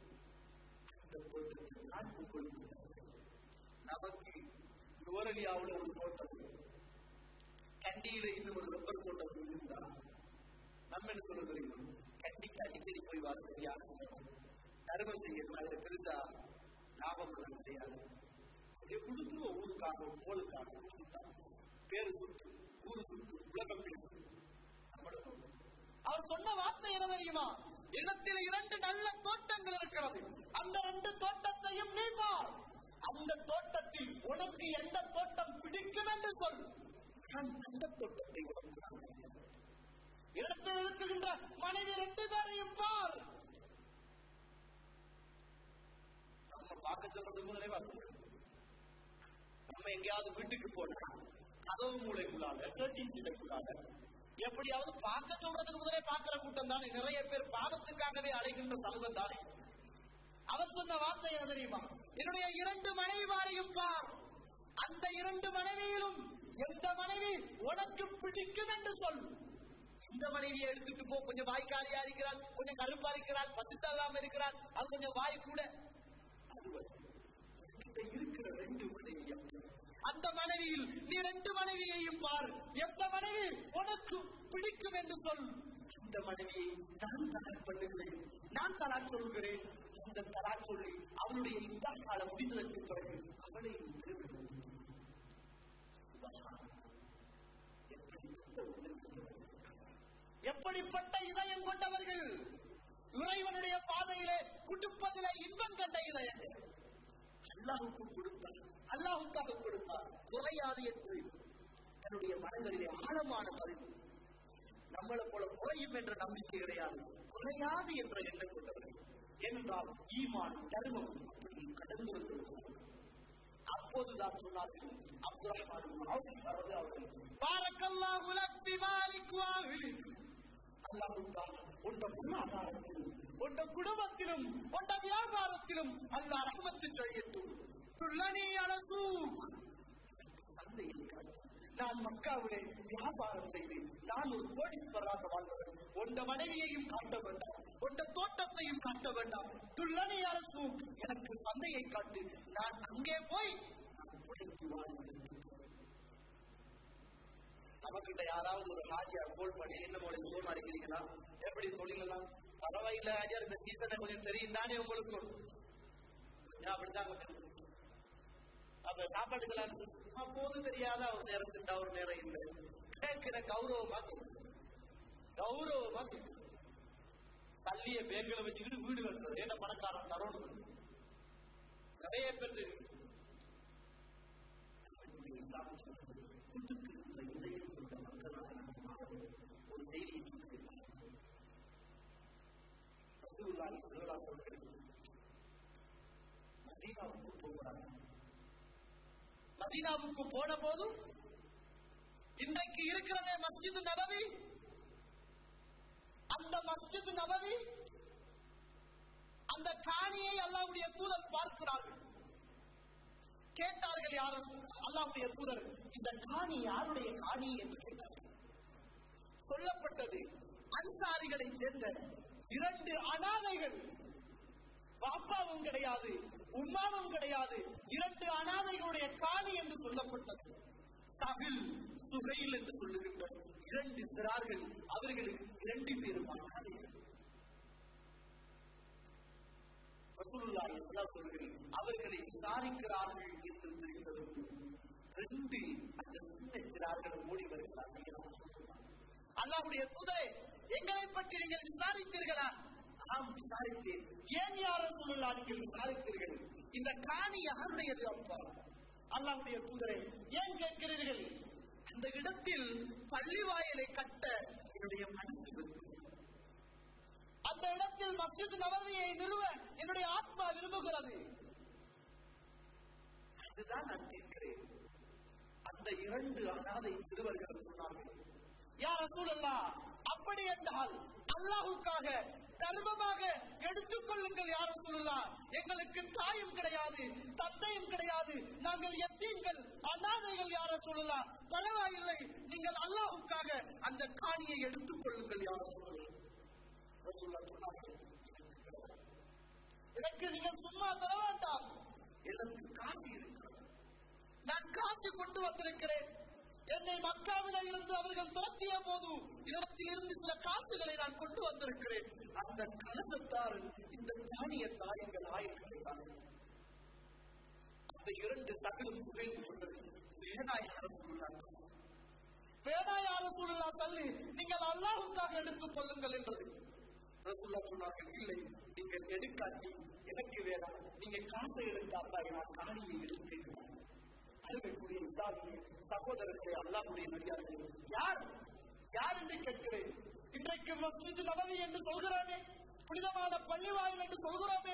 B: நமக்கு நுவரலியாவில் ஒரு தோட்டம், கண்டியில இன்னும் ஒரு ரப்பர் தோட்டம் இருந்தா நம்ம என்ன சொல்ல தெரியுமா? கண்டிப்பா அடிக்கடி போய் வர சரியான செய்யணும், தர்மம் செய்யணும். அதுல பெருசா லாபம் பண்ண முடியாது. கொடுத்துருவோம். ஊருக்காக போலுக்காக பேரு சுத்து, ஊரு சுத்து, உலகம் பேசு. அவர் சொன்ன வார்த்தை என்ன தெரியுமா? இடத்தில் 2 நல்ல தோட்டங்கள் இருக்கிறது. அந்த 2 தோட்டத்தையும் நீ பார். அந்த தோட்டத்தில் உனக்கு எந்த தோட்டம் பிடிக்கும் என்று சொல். அந்த தோட்டத்தை இடத்தில் இருக்கின்ற மனைவி 2 பேரையும் பார். நம்ம பார்க்க சொல்றது முதலே பார்த்து, நம்ம எங்கேயாவது வீட்டுக்கு போனா கதவு மூளைக்குள்ளாக எப்படியாவது பார்க்க சொல்றதுக்கு முதலே பார்க்கிற கூட்டம் தானே. நிறைய பேர் பாவத்துக்காகவே அழைக்கின்ற சமூகம் தானே. அவர் சொன்ன வார்த்தை என்ன தெரியுமா? என்னுடைய 2 மனைவிமாரையும் பார். அந்த 2 மனைவியிலும் எந்த மனைவி உனக்கு பிடிக்கும் என்று சொல். இந்த மனைவியை எடுத்துட்டு போ, கொஞ்சம் வாய்க்காரியா இருக்கிறாள், கொஞ்சம் கருப்பா இருக்கிறாள், பசித்தல்லாம இருக்கிறாள், அது கொஞ்சம் வாய் கூட. இருக்கிற 2 மனைவி, அந்த மனைவியில் நீ 2 மனைவியையும் பார். எந்த மனைவி உனக்கு பிடிக்கும் என்று சொல். இந்த மனைவியை நான் தலாக் பண்ணுகிறேன், நான் தலாக் சொல்கிறேன். இந்த தலாக் சொல்லி அவனுடைய இந்த காலம் முடிந்ததற்கு பிறகு அவளை எப்படிப்பட்ட இதயம் கொண்டவர்கள்! இறைவனுடைய பாதையிலே குடுப்பதிலே இன்பம் கண்ட இதயங்கள். அல்லாஹுக்கு கொடுத்தார், அல்லாஹுக்காக கொடுத்தார், குறையாது என்று தன்னுடைய மனங்களிலே ஆழமான பதிவு. நம்மளை போல குறையும் என்ற நம்பிக்கை கிடையாது, குறையாது என்ற எண்ணம் கொண்டவர்கள். ஏனென்றால் ஈமான் தர்மம் அப்படி கடந்திருந்தது. அப்போதுதான் சொன்னார்கள் அப்துல் ரஹ்மான் அவர்கள், பாரக்கல்லாஹு லக் பிமாலிக் வ அஹ்லிக். அல்லாஹ்வுக்காக உன்னுடைய பொருளாதாரத்திலும், உன்னுடைய குடும்பத்திலும், உன்னுடைய வியாபாரத்திலும் அல்லாஹ் ரஹ்மத்து செய்யட்டும். துல்லனி அலசூ, சந்தையில் நான் மக்காவிலே வியாபாரம் செய்வேன், நான் ஒரு கோடீஸ்வரராக வாழ்ந்தவன். உண்ட மனைவியையும் காட்ட வேண்டாம், உண்ட தோட்டத்தையும் காட்ட வேண்டாம். துல்லனி அலசூ, எனக்கு சந்தையை காட்டு, நான் அங்கே போய் நமக்கிட்ட யாராவது ஒரு ஹாஜியார் கோல் பண்ணி என்ன போல லோன் அடிக்கிறீங்களா, எப்படி தொழிலாம், பரவாயில்ல ஹாஜியார் இந்த சீசனை கொஞ்சம் தெரியும் தானே உங்களுக்கு, அப்படித்தான் அப்ப சாப்பாட்டுக்கெல்லாம் போது தெரியாத ஒரு நேரம் திட்டா ஒரு நேரம் இல்லை. கேட்கிற கௌரவமா சல்லிய பேர்களை வச்சுக்கிட்டு வீடு கட்டுறது என்ன பணக்காரன் தரணும். நிறைய பேர் ஒரு செய்தியை மதீனாவுக்கு போகிறாங்க. மதீனாவுக்கு போன போதும் இன்றைக்கு இருக்கிறதே மஸ்ஜித் நபவி, அந்த மஸ்ஜித் நபவி அந்த காணியை அல்லாஹ்வுடைய தூதர் பார்க்கிறார்கள். கேட்டார்கள் யாரும், அல்லாஹ்வுடைய தூதர் இந்த காணி யாருடைய காணி என்று கேட்டார்கள். சொல்லப்பட்டது அன்சாரிகளை சேர்ந்த 2 அனாதைகள், பாப்பாவும் கிடையாது உம்மாவும் கிடையாது, 2 அனாதைகளுடைய காணி என்று சொல்லப்பட்டது. சஹில் சுஹைல் என்று சொல்லுகின்ற 2 சிறார்கள், அவர்களுக்கு 2 பேரும் அனாதைகள். ரசூலுல்லாஹி ஸல்லல்லாஹு அலைஹி வஸல்லம் அவர்களை விசாரிக்கிறார்கள் என்று தெரிந்ததற்கு 2 அந்த சின்ன சிறார்கள் ஓடி வருகிறார்கள். அல்லாஹ்வுடைய தூதரே, எங்களை பற்றி நீங்கள் விசாரித்தீர்களா? நாம் விசாரித்தேன். ஏன் யா ரசூலுல்லாஹ் நீங்கள் விசாரித்தீர்கள்? இந்த காணி யாருடையது அப்பா? அல்லாஹ்வுடைய தூதரே, ஏன் கேட்கிறீர்கள்? அந்த இடத்தில் பள்ளி வாயிலை கட்ட என்னுடைய மனசு விரும்புகிறது. அந்த இடத்தில் மஸ்ஜித் நபவியை நிறுவ என்னுடைய ஆத்மா விரும்புகிறது.
A: அதுதான் நான் கேட்கிறேன். அந்த 2 அனாதை சிறுவர்கள் சொன்னார்கள்,
B: யா ரசூலல்லாஹ், அப்படி என்றால் அல்லாஹ்வுக்காக தர்மமாக எடுத்துக்கொள்ளுங்கள் யா ரசூலல்லாஹ். எங்களுக்கு தாயும் கிடையாது, தந்தையும் கிடையாது, நாங்கள் யத்தீம்கள், அனாதைகள் யா ரசூலல்லாஹ். பரவாயில்லை, நீங்கள் அல்லாஹ்வுக்காக அந்த காணியை எடுத்துக்கொள்ளுங்கள் யா ரசூலல்லாஹ்.
A: ரசூலுல்லாஹ் சொன்னார்கள்,
B: எனக்கு நீங்கள் சும்மா தர வேண்டாம்,
A: எனக்கு காசு இருக்கிறது,
B: நான் காசு கொண்டு வந்திருக்கிறேன். என்னை மக்காவில இருந்து அவர்கள் துரத்திய போது இடத்தில் இருந்து சில காசுகளை நான் கொண்டு வந்திருக்கிறேன்.
A: அந்த கலசத்தால் இந்த காணிய தாயங்கள் ஆயிருக்கிறார்கள். அந்த 2 சகலும் சுவைந்து சொன்னது, வேணாய் ரசூலுல்லாஹ்,
B: வேணாய் ரசூலுல்லாஹ் சொல்லி நீங்கள் அல்லாஹ்வுக்காக எடுத்துக் கொள்ளுங்கள் என்றது.
A: ரசூலுல்லாஹ் சொன்னார்கள், இல்லை, நீங்கள் எடுக்காட்டி எனக்கு வேணாம், நீங்க காசை எடுத்தாத்தா நான் காணியை எடுக்கிறேன். அருமைக்குரிய இஸ்லாமிய சகோதரர்களே, அல்லாஹ்வுடைய நபியார்களே,
B: யார் யார் என்று கேட்கிறேன். இன்றைக்கு மஸ்ஜித் நபவி என்று சொல்கிறோமே, புனிதமான பள்ளிவாயில் என்று சொல்கிறோமே,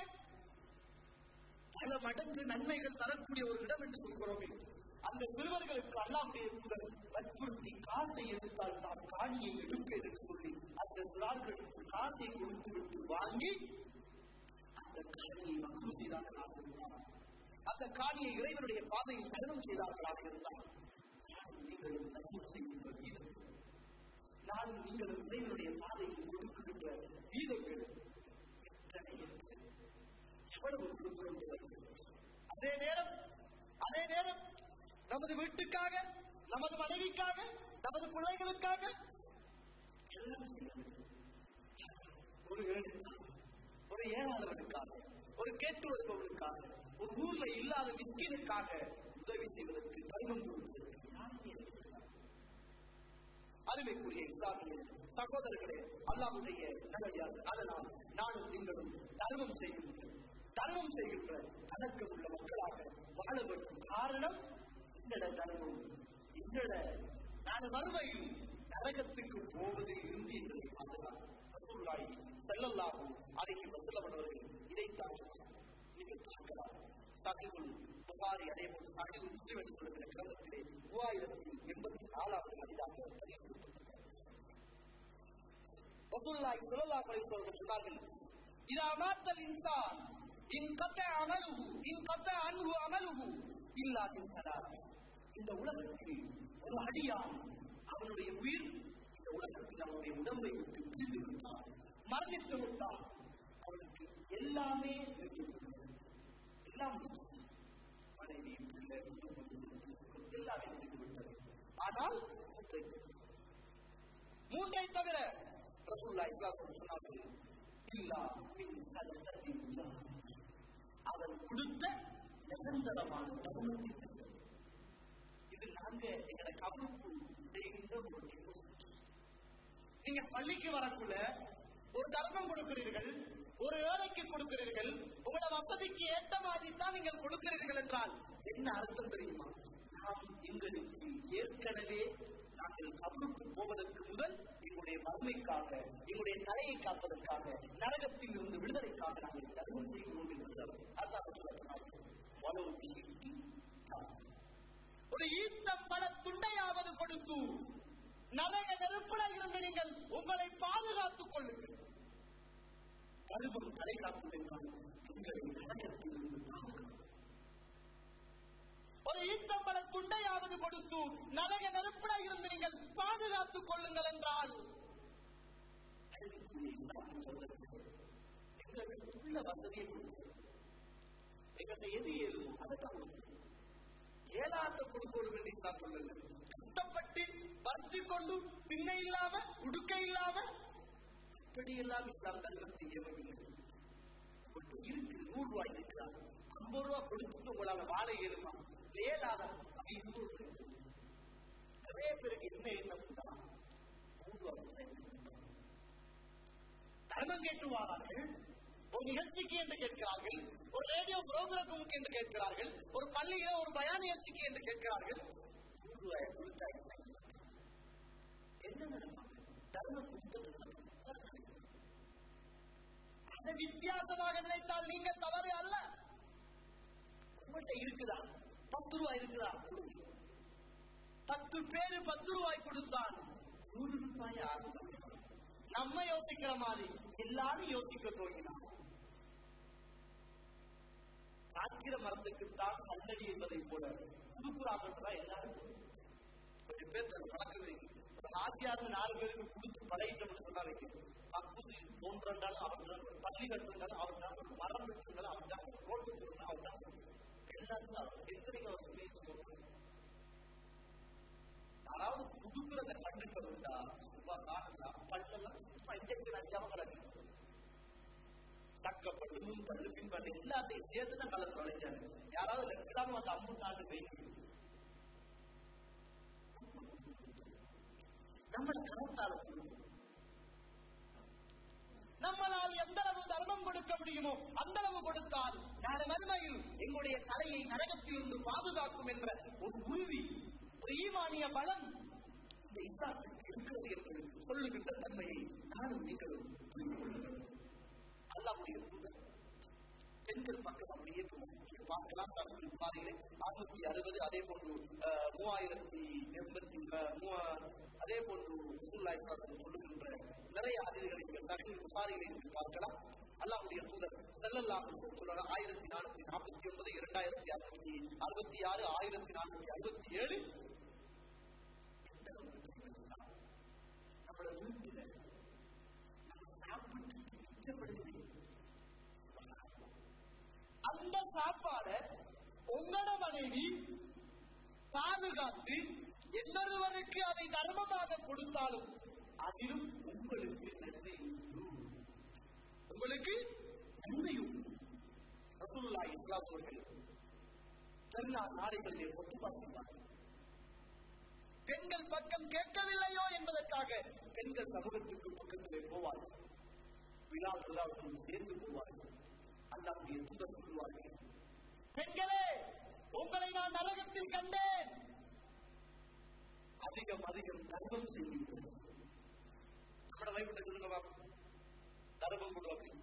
A: பல மடங்கு நன்மைகள் தரக்கூடிய ஒரு இடம் என்று சொல்கிறோமே,
B: அந்த சிறுவர்களுக்கு அல்லாஹ்வுடைய தூதர்
A: வற்புறுத்தி காசை எடுத்தால் தான் காணியை எடுப்பேன் என்று சொல்லி அந்த சிறார்களுக்கு காசை கொடுத்து விட்டு வாங்கி அந்த காணியை மக்கள் செய்தார்களாக இருந்தார். அந்த காணியை இறைவனுடைய பாதையில் தகனம் செய்தார்களாக இருந்தார். நீங்களும் தர்மம் செய்கின்ற வீதம், நானும் நீங்களும் இறைவனுடைய பாதையில் கொடுக்கின்ற வீதங்கள் எவ்வளவு கொடுக்கிறோம்.
B: அதே நேரம் நமது வீட்டுக்காக, நமது மனைவிக்காக, நமது பிள்ளைகளுக்காக
A: எல்லாம் செய்ய வேண்டும். ஒரு ஏழாதவனுக்காக, ஒரு கேட்டு வருபவனுக்காக, ஒரு ஊர்ல இல்லாத மிஸ்கினுக்காக உதவி செய்வதற்கு, தர்மம் கொடுப்பதற்கு யாருமே இருக்கிறார். அருமைக்குரிய இஸ்லாமிய சகோதரர்களே, அல்லாஹ்வுடைய நல்லடியார்கள், அதனால் நானும் நீங்களும் தர்மம் செய்கின்ற அடக்கம் உள்ள மக்களாக வாழ வேண்டும். காரணம், இந்த தர்மம் இந்த நான் வறுமையில் நரகத்துக்கு போவதில் இருந்து எங்களை பாதுகாக்கும். ரசூலுல்லாஹி ஸல்லல்லாஹு அலைஹி வஸல்லம் அவர்கள் இதைத்தான் சொன்னார். நீங்கள் பார்க்கலாம், சஹீஹுல் புகாரி அதே போல் சஹீஹுல் முஸ்லிம் என்று சொல்லுகிற கிரந்தத்திலே 3084வது ஹதீஸாக பதிவு செய்யப்பட்டிருக்கிறது. ரசூலுல்லாஹி ஸல்லல்லாஹு அலைஹி வஸல்லம் சொன்னார்கள்,
B: இதா மாத்தல் இன்சான் இன்கத்தா அன்ஹு அமலுஹு
A: இல்லா மின் ஸலாத். இந்த உலகத்தில் ஒரு அடியான் அவனுடைய உயிர் இந்த உலகத்தில் அவனுடைய உடம்பை விட்டு பிரிந்து விட்டான், மரணித்து விட்டான், அவனுக்கு எல்லாமே எல்லாம் மனைவி, பிள்ளை, குடும்பம் எல்லாமே விட்டது. ஆனால்
B: 3 தவிர
A: ரசூலுல்லாஹி ஸல்லல்லாஹு அலைஹி வஸல்லம் சொன்னார்கள், இல்லா மின் ஸலகத்தின் ஜாரியா. அவன் கொடுத்த நிரந்தரமான தர்மத்தை. இது நாங்க எங்களை கவனிப்பு செய்கின்ற ஒரு டெபாசிட்.
B: நீங்க பள்ளிக்கு வரக்குள்ள ஒரு தர்மம் கொடுக்கிறீர்கள், ஒரு ஏழைக்கு கொடுக்கிறீர்கள், உங்களோட வசதிக்கு ஏற்ற மாதிரி தான் நீங்கள் கொடுக்கிறீர்கள் என்றால்
A: என்ன அர்த்தம் தெரியுமா? நாம் எங்களுக்கு ஏற்கனவே நாங்கள் கபருக்கு போவதற்கு முதல் எங்களுடைய மறுமைக்காக, எங்களுடைய தலையை காப்பதற்காக, நரகத்தில் இருந்து விடுதலைக்காக நாங்கள் தர்மம் செய்கிறோம் என்று அதான் சொல்லப்படாது.
B: ஒரு ஈத்தம் பல துண்டையாவது கொடுத்து நரக நெருப்புல இருந்து நீங்கள் உங்களை பாதுகாத்துக் கொள்ளுங்கள்.
A: கருவம் தலை காக்கும் என்றால் எங்களை நரகத்தில் இருந்து பாதுகாக்கும்.
B: ஒரு ஈத்தம்பள துண்டையாவது கொடுத்து நரக நெருப்புல இருந்து நீங்கள் பாதுகாத்துக் கொள்ளுங்கள் என்றால்
A: எங்களுக்குள்ள வசதியை கொடுத்து எங்களை எது ஏழும் அதை தான் ஏழாத்த கொடுக்கணும் என்று இஸ்லாம் சொல்லல.
B: கஷ்டப்பட்டு பருத்தி கொண்டு பின்னை இல்லாம உடுக்க இல்லாம
A: இப்படியெல்லாம் இஸ்லாம் தர்மம் செய்யவில்லை. இருக்கு 100 ரூபாய் இருக்கிறார், 50 ரூபாய் கொடுத்துட்டு உங்களால வாழ ஏறுமா? ஏழாத நிறைய பேருக்கு என்ன எண்ணம் தான் 100 ரூபாய்
B: தர்மம் கேட்டு வாரார்கள். ஒரு நிகழ்ச்சிக்கு என்று கேட்கிறார்கள், ஒரு ரேடியோ புரோகிராமுக்கு என்று கேட்கிறார்கள், ஒரு பள்ளியில ஒரு பயான் நிகழ்ச்சிக்கு என்று கேட்கிறார்கள்.
A: 100 ரூபாய் கொடுத்தா என்ன நடக்கும்? தர்மம் கொடுத்தது
B: அதை வித்தியாசமாக நினைத்தால் நீங்கள் தவறு அல்ல.
A: உங்கள்கிட்ட இருக்குதா?
B: ரூபாய் இருக்குதா? 10 பேரு 10 ரூபாய் கொடுத்தான், 100 ரூபாய் ஆகும். நம்ம யோசிக்கிற மாதிரி எல்லாரும் யோசிக்க தோங்கினான். காக்கிற மரத்துக்குத்தான் கண்ணடி என்பதை போல புதுப்புறாமற்றா எல்லாரும் கொஞ்சம் பேர் தன் பழக்கம் இருக்கு. ஆசியாரு 4 பேருக்கு கொடுத்து பழகிட்டோம்னு சொன்னா வைக்கும். கக்கூசி தோன்றாலும் அவன் தான், பள்ளி கட்டிருந்தாலும் அவன் தான், மரம் கட்டிருந்தாலும் அவன் தான், ரோட்டு போடுறாலும் அவன் தான், எல்லாத்துக்கும் எத்தனை சொல்லி சொல்றான். யாராவது புதுக்குறத கண்டுக்க விட்டா சும்மா காணலாம் பல்லெல்லாம் சும்மா இன்ஜெக்ஷன் அடிக்காம கிடக்கு. சக்கப்பட்டு முன் பல்லு பின்பற்ற எல்லாத்தையும் சேர்த்துதான் கலந்து வளைஞ்சாரு. யாராவது லட்சம் வந்து 50 போய் நம்மள கணத்தால நம்மளால் எந்த அளவு தர்மம் கொடுக்க முடியுமோ அந்த அளவு கொடுத்தால் நாளை மறுமையில் எங்களுடைய தலையை நரகத்திலிருந்து பாதுகாக்கும் என்ற ஒரு உறுதி, ஒரு ஈமானிய பலம் இந்த இஸ்லாத்துக்கு இருக்கிறது என்று சொல்லுகின்ற தன்மையை நானும் நீங்களும் புரிந்து கொள்ளுங்கள். அல்லாஹ்வுடைய தூதர் பெண்கள் பக்கம் அப்படியே பார்க்கலாம். பாருங்களே 660, அதே போன்று 3080, அதே போன்று சொல்லுகின்ற நிறைய அதிர்களை சகில் புகாரிகளை பார்க்கலாம். அல்லாஹ்வுடைய தூதர் ஸல்லல்லாஹு அலைஹி வஸல்லம் சொல்றாங்க 1449, 2666, 1467. நம்மளோட வீட்டில நம்ம சாப்பிட்டு மிச்சப்படுது. அந்த சாப்பாட உங்களோட மனைவி பாதுகாத்து இன்னொருவருக்கு அதை தர்மமாக கொடுத்தாலும் அதிலும் உங்களுக்கு நன்மை உண்டு, உங்களுக்கு நன்மை உண்டு. ரசூலுல்லாஹி ஸல்லல்லாஹு அலைஹி வஸல்லம் பெருநாள் நாளைகளிலே ஒத்துப்பா செய்வார். பெண்கள் பக்கம் கேட்கவில்லையோ என்பதற்காக பெண்கள் சமூகத்துக்கு பக்கத்திலே போவார்கள், விழாவுடன் சேர்ந்து போவார்கள். அல்லாஹ்வுடைய தூதர் சொல்வார்கள், பெண்களே உங்களை நான் நரகத்தில் கண்டேன், அதிகம் அதிகம் தர்மம் செய்யுங்கள். நம்மளோட வைப்பு சொல்லுங்க, தர்மம்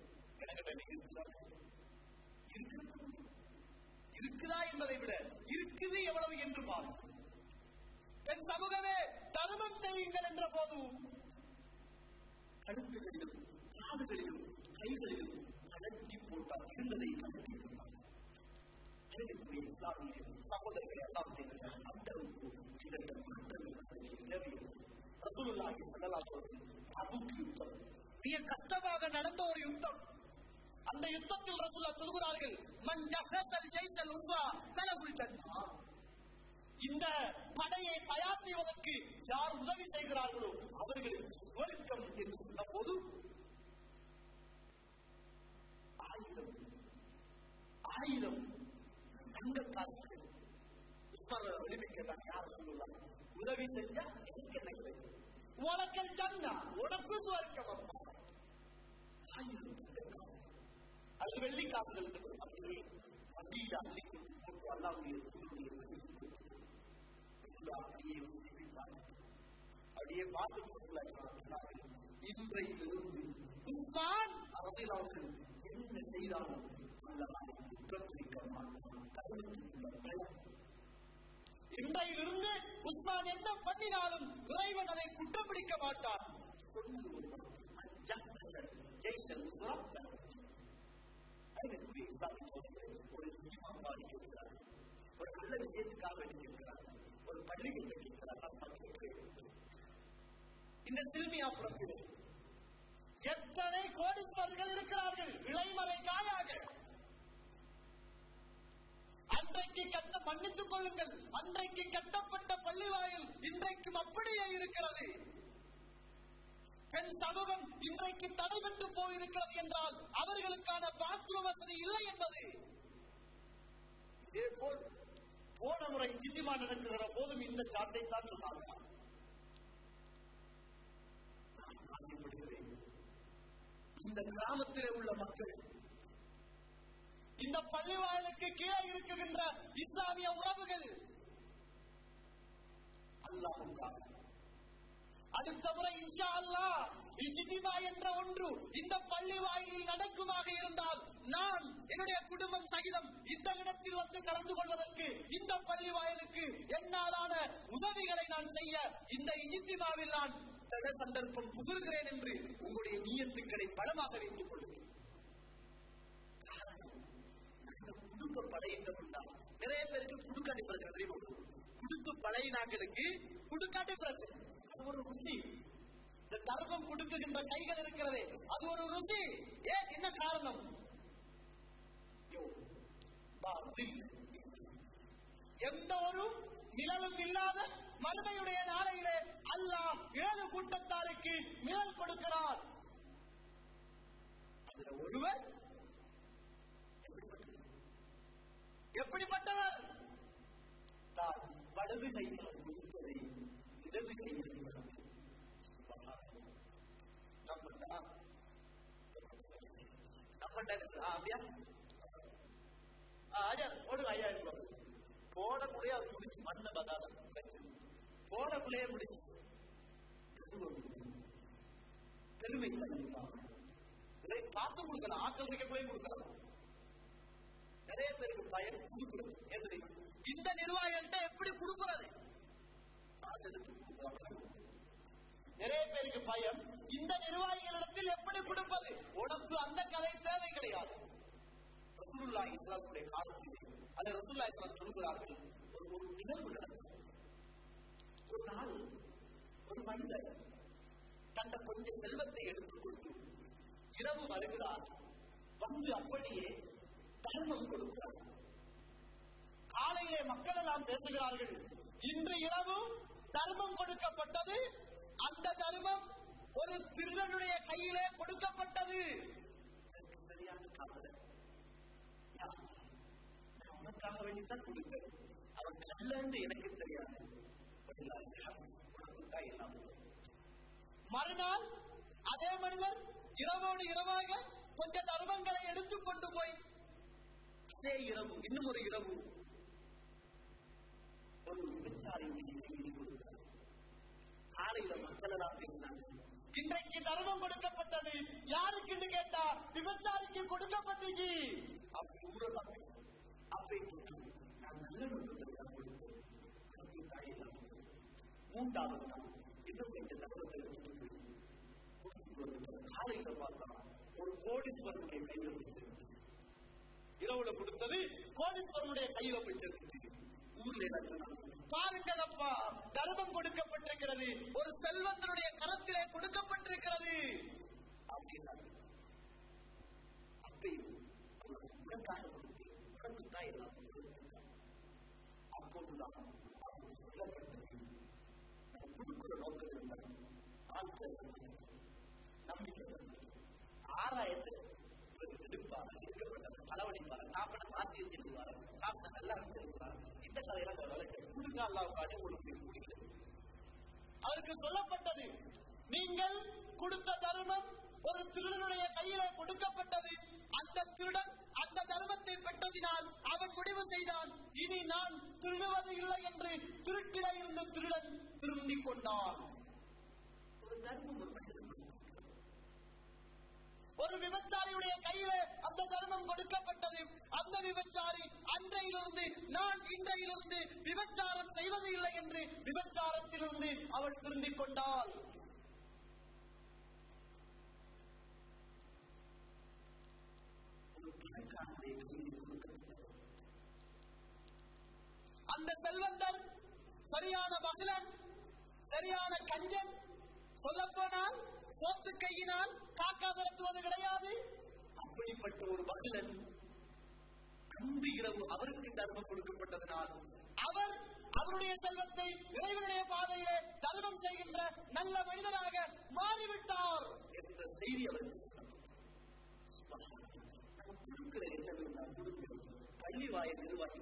B: இருக்குதா என்பதை விட இருக்குது எவ்வளவு என்று பாருங்கள். என் சமூகமே தர்மம் செய்யுங்கள் என்ற போது கழுத்துகளிலும் காதுகளிலும் கைகளிலும் கலட்டி போட்டால் இருந்ததை கலட்டி போட்டார். சகோதரர்களை எல்லாம் அந்த ரசூலுல்லாஹி ஸல்லல்லாஹு அலைஹி வஸல்லம் தபூக் யுத்தம் மிக கஷ்டமாக நடந்த ஒரு யுத்தம். அந்த யுத்தத்தில் ரசூலுல்லாஹ் சொல்கிறார்கள், மன் ஜஹஸல் ஜைஸல் உஸ்ரா தலபுல் ஜன்னah. இந்த படையை தயார் செய்வதற்கு யார் உதவி செய்கிறார்களோ அவர்களுக்கு சுவர்க்கம் என்று சொன்ன போது 1000 தங்க காசுகள் உஸ்மான் உதவி கேட்டாங்க. யார் சொல்லுவாங்க, உதவி செஞ்சா எனக்கு என்ன கிடைக்கும், உனக்கு ஜன்னா, உனக்கு சுவர்க்கம். 1000 அது வெள்ளி காசுகள் அப்படியே வண்டியில அள்ளி போட்டு அல்லாஹ்வுடைய அப்படியே பார்த்து இன்றையிலிருந்து உஸ்மான் ரலியல்லாஹு என்ன செய்தாலும் இன்றையிலிருந்து உஸ்மான் என்ன பண்ணினாலும் இறைவன் அதை குற்றம் பிடிக்க மாட்டான். ஒரு நல்ல விஷயத்துக்காக வேண்டியிருக்கிறார், ஒரு பள்ளியை கட்டியிருக்கிறார். இந்த சில்மியாபுரத்தில் எத்தனை கோடீஸ்வரர்கள் இருக்கிறார்கள் இளைமறை காயாக. அன்றைக்கு கட்ட மன்னித்துக் கொள்ளுங்கள், அன்றைக்கு கட்டப்பட்ட பள்ளி வாயில் இன்றைக்கும் அப்படியே இருக்கிறது. பெண் சமூகம் இன்றைக்கு தடைபட்டு போயிருக்கிறது என்றால் அவர்களுக்கான பாத்ரூம் வசதி இல்லை என்பது. இதே போல் போன முறை ஜித்திமா நடக்கிற போதும் இந்த சாட்டை தான் சொன்னார்கள். இந்த கிராமத்திலே உள்ள மக்கள் இந்த பள்ளிவாயலுக்கு கீழே இருக்குகின்ற இஸ்லாமிய உறவுகள் அல்லாஹ்வுக்காக அடுத்த முறை இன்ஷா அல்லாஹ் இஜ்திமா என்ற ஒன்று இந்த பள்ளி வாயிலில் நடக்குமாக இருந்தால் நான் என்னுடைய குடும்பம் சகிதம் இந்த இடத்தில் வந்து கலந்து கொள்வதற்கு இந்த பள்ளி வாயிலுக்கு என்னாலான உதவிகளை நான் செய்ய இந்த இஜ்திமாவில் நான் சந்தர்ப்பம் புகுகிறேன் என்று உங்களுடைய நியத்துக்களை பலமாக வைத்துக் கொள்ளுங்கள். குடும்ப பழையிட்ட நிறைய பேருக்கு குடுக்காட்டி பிரச்சனை தெரியும். குடும்ப பழையினாக்களுக்கு குடுக்காட்டி பிரச்சனை, அது ஒரு ருசி. இந்த தர்மம் கொடுக்குகின்ற கைகள் இருக்கிறதே அது ஒரு ருசி. ஏன், என்ன காரணம்? எந்த ஒரு நிழலும் இல்லாத மறுமையுடைய நாளையிலே அல்லாஹ் 7 கூட்டத்தாருக்கு நிழல் கொடுக்கிறார். அதுல ஒருவர் எப்படிப்பட்டவர்? தான் வலது கையில் கொடுப்பதை இடது கையில் போடக்குள்ளே அவர் முடிச்சு மண்ண பதாத போடக்குள்ளேயே முடிச்சு பெருமை பார்த்து கொடுக்கலாம். ஆக்கள் இருக்கக்குள்ளே கொடுக்கலாம். நிறைய பேருக்கு பயம் கொடுக்கிறது. இந்த நிர்வாகிகள்கிட்ட எப்படி கொடுக்கிறது? நிறைய பேருக்கு பயம் இந்த நிர்வாகிகளிடத்தில் எப்படி கொடுப்பது. உனக்கு அந்த கதை தேவை கிடையாது. ரசூலுல்லாஹி ஸல்லல்லாஹு அலைஹி வஸல்லம் காலத்தில் அதை ரசூலுல்லாஹி ஸல்லல்லாஹு அலைஹி வஸல்லம் சொல்கிறார்கள். ஒரு நிகழ்வு நடந்தது. ஒரு நாள் ஒரு மனிதர் தந்த கொஞ்சம் செல்வத்தை எடுத்துக்கொண்டு இரவு வருகிறார். வந்து அப்படியே தர்மம் கொடுக்கிறார். காலையிலே மக்கள் எல்லாம் பேசுகிறார்கள், இன்று இரவு தர்மம் கொடுக்கப்பட்டது. அந்த தர்மம் ஒரு திருடனுடைய கையிலே கொடுக்கப்பட்டது. சரியான கவலை. உனக்காக வேண்டித்தான் கொடுத்தேன். அவன் கல்லன்னு எனக்கு தெரியாது. மறுநாள் அதே மனிதர் இரவோடு இரவாக கொஞ்சம் தர்மங்களை எடுத்துக்கொண்டு போய் அதே இரவு இன்னும் ஒரு இரவு ஒரு விபச்சாரியுடைய கையில் கொடுத்தார். காலையில மக்கள் எல்லாம் பேசினாங்க, இன்றைக்கு தர்மம் கொடுக்கப்பட்டது. யாருக்குன்னு கேட்டா விபச்சாரிக்கு கொடுக்கப்பட்டுச்சு. அப்படி ஊரெல்லாம் பேச அப்படி நான் நல்ல நோக்கத்திற்காக கொடுத்தேன். மூன்றாவது நாள் இன்னும் இந்த தர்மத்தை காலையில பார்த்தா ஒரு கோடீஸ்வரனுடைய கையில வச்சிருந்துச்சு. இரவுல கொடுத்தது கோடீஸ்வரனுடைய கையில வச்சிருந்துச்சு. ஊர்ல என்ன சொன்னாங்க, பாருங்கள் அப்பா, தர்மம் கொடுக்கப்பட்டிருக்கிறது, ஒரு செல்வந்தனுடைய கரத்திலே கொடுக்கப்பட்டிருக்கிறது அப்படின்னா அப்பயும் அப்போதுதான் சொல்லப்பட்டது. கொடுக்கிற நோக்கம் இருந்தால் ஆட்கள் நம்பிக்கை ஆராயத்தை எடுப்பார், எடுக்கப்பட்ட அளவடிப்பார், சாப்பிட மாற்றி வச்சிருப்பார், சாப்பிட நல்லா வச்சிருப்பார். இந்த கதையெல்லாம் கொடுங்க அல்லாவுக்காக உங்களுக்கு முடிகிறது. அதற்கு சொல்லப்பட்டது, நீங்கள் கொடுத்த தர்மம் ஒரு திருடனுடைய கையில கொடுக்கப்பட்டது. அந்த திருடன் அந்த தர்மத்தை பெற்றதினால் அவன் முடிவு செய்தான், இனி நான் திருடுவது இல்லை என்று திருட்டில இருந்த திருடன் திருந்திக் கொண்டான். ஒரு தர்மம் ஒரு விபச்சாரியுடைய கையில அந்த தர்மம் கொடுக்கப்பட்டது. அந்த விபச்சாரி அன்றையிலிருந்து நான் இன்றையிலிருந்து விபச்சாரம் செய்வது இல்லை என்று விபச்சாரத்திலிருந்து அவள் திருந்திக் கொண்டாள். அந்த செல்வந்தர் சரியான மகளன், சரியான கஞ்சன். சொல்லப்போனால் சோத்து கையினால் காக்கா திரட்டுவது கிடையாது. அப்படிப்பட்ட ஒரு மகளன் அன்று இரவு அவருக்கு தர்மம் கொடுக்கப்பட்டதனால் அவர் அவருடைய செல்வத்தை இறைவனுடைய பாதையிலே தர்மம் செய்கின்ற நல்ல மனிதனாக மாறிவிட்டார் என்ற செய்தி அவருக்கு கொடுக்கிற எண்ணம் கொடுக்கிறோம். பள்ளிவாய நிர்வாகி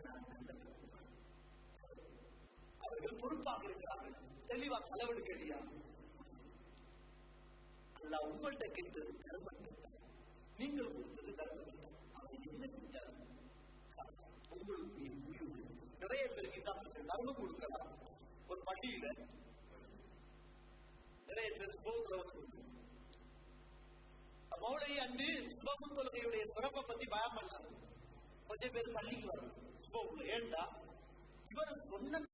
B: அவர்கள் பொறுப்பாக இருக்கிறார்கள், தெளிவா செலவெடுக்கலையா? அல்ல உங்கள்கிட்ட கேட்டது தர்மம், நீங்கள் கொடுத்தது தர்மம். அவர் என்ன செஞ்சார்? உங்களுக்கு நிறைய பேருக்கு தான் தர்மம் கொடுக்கலாம். ஒரு பள்ளியில
A: பேர் சுபத்துல மௌலை அன்று சுபகு தொழுகையுடைய சிறப்பை பத்தி பயம் பண்ணாங்க. கொஞ்சம் பேர் பள்ளிக்கு வரணும் சுபகுல. ஏண்டா இவர் சொன்ன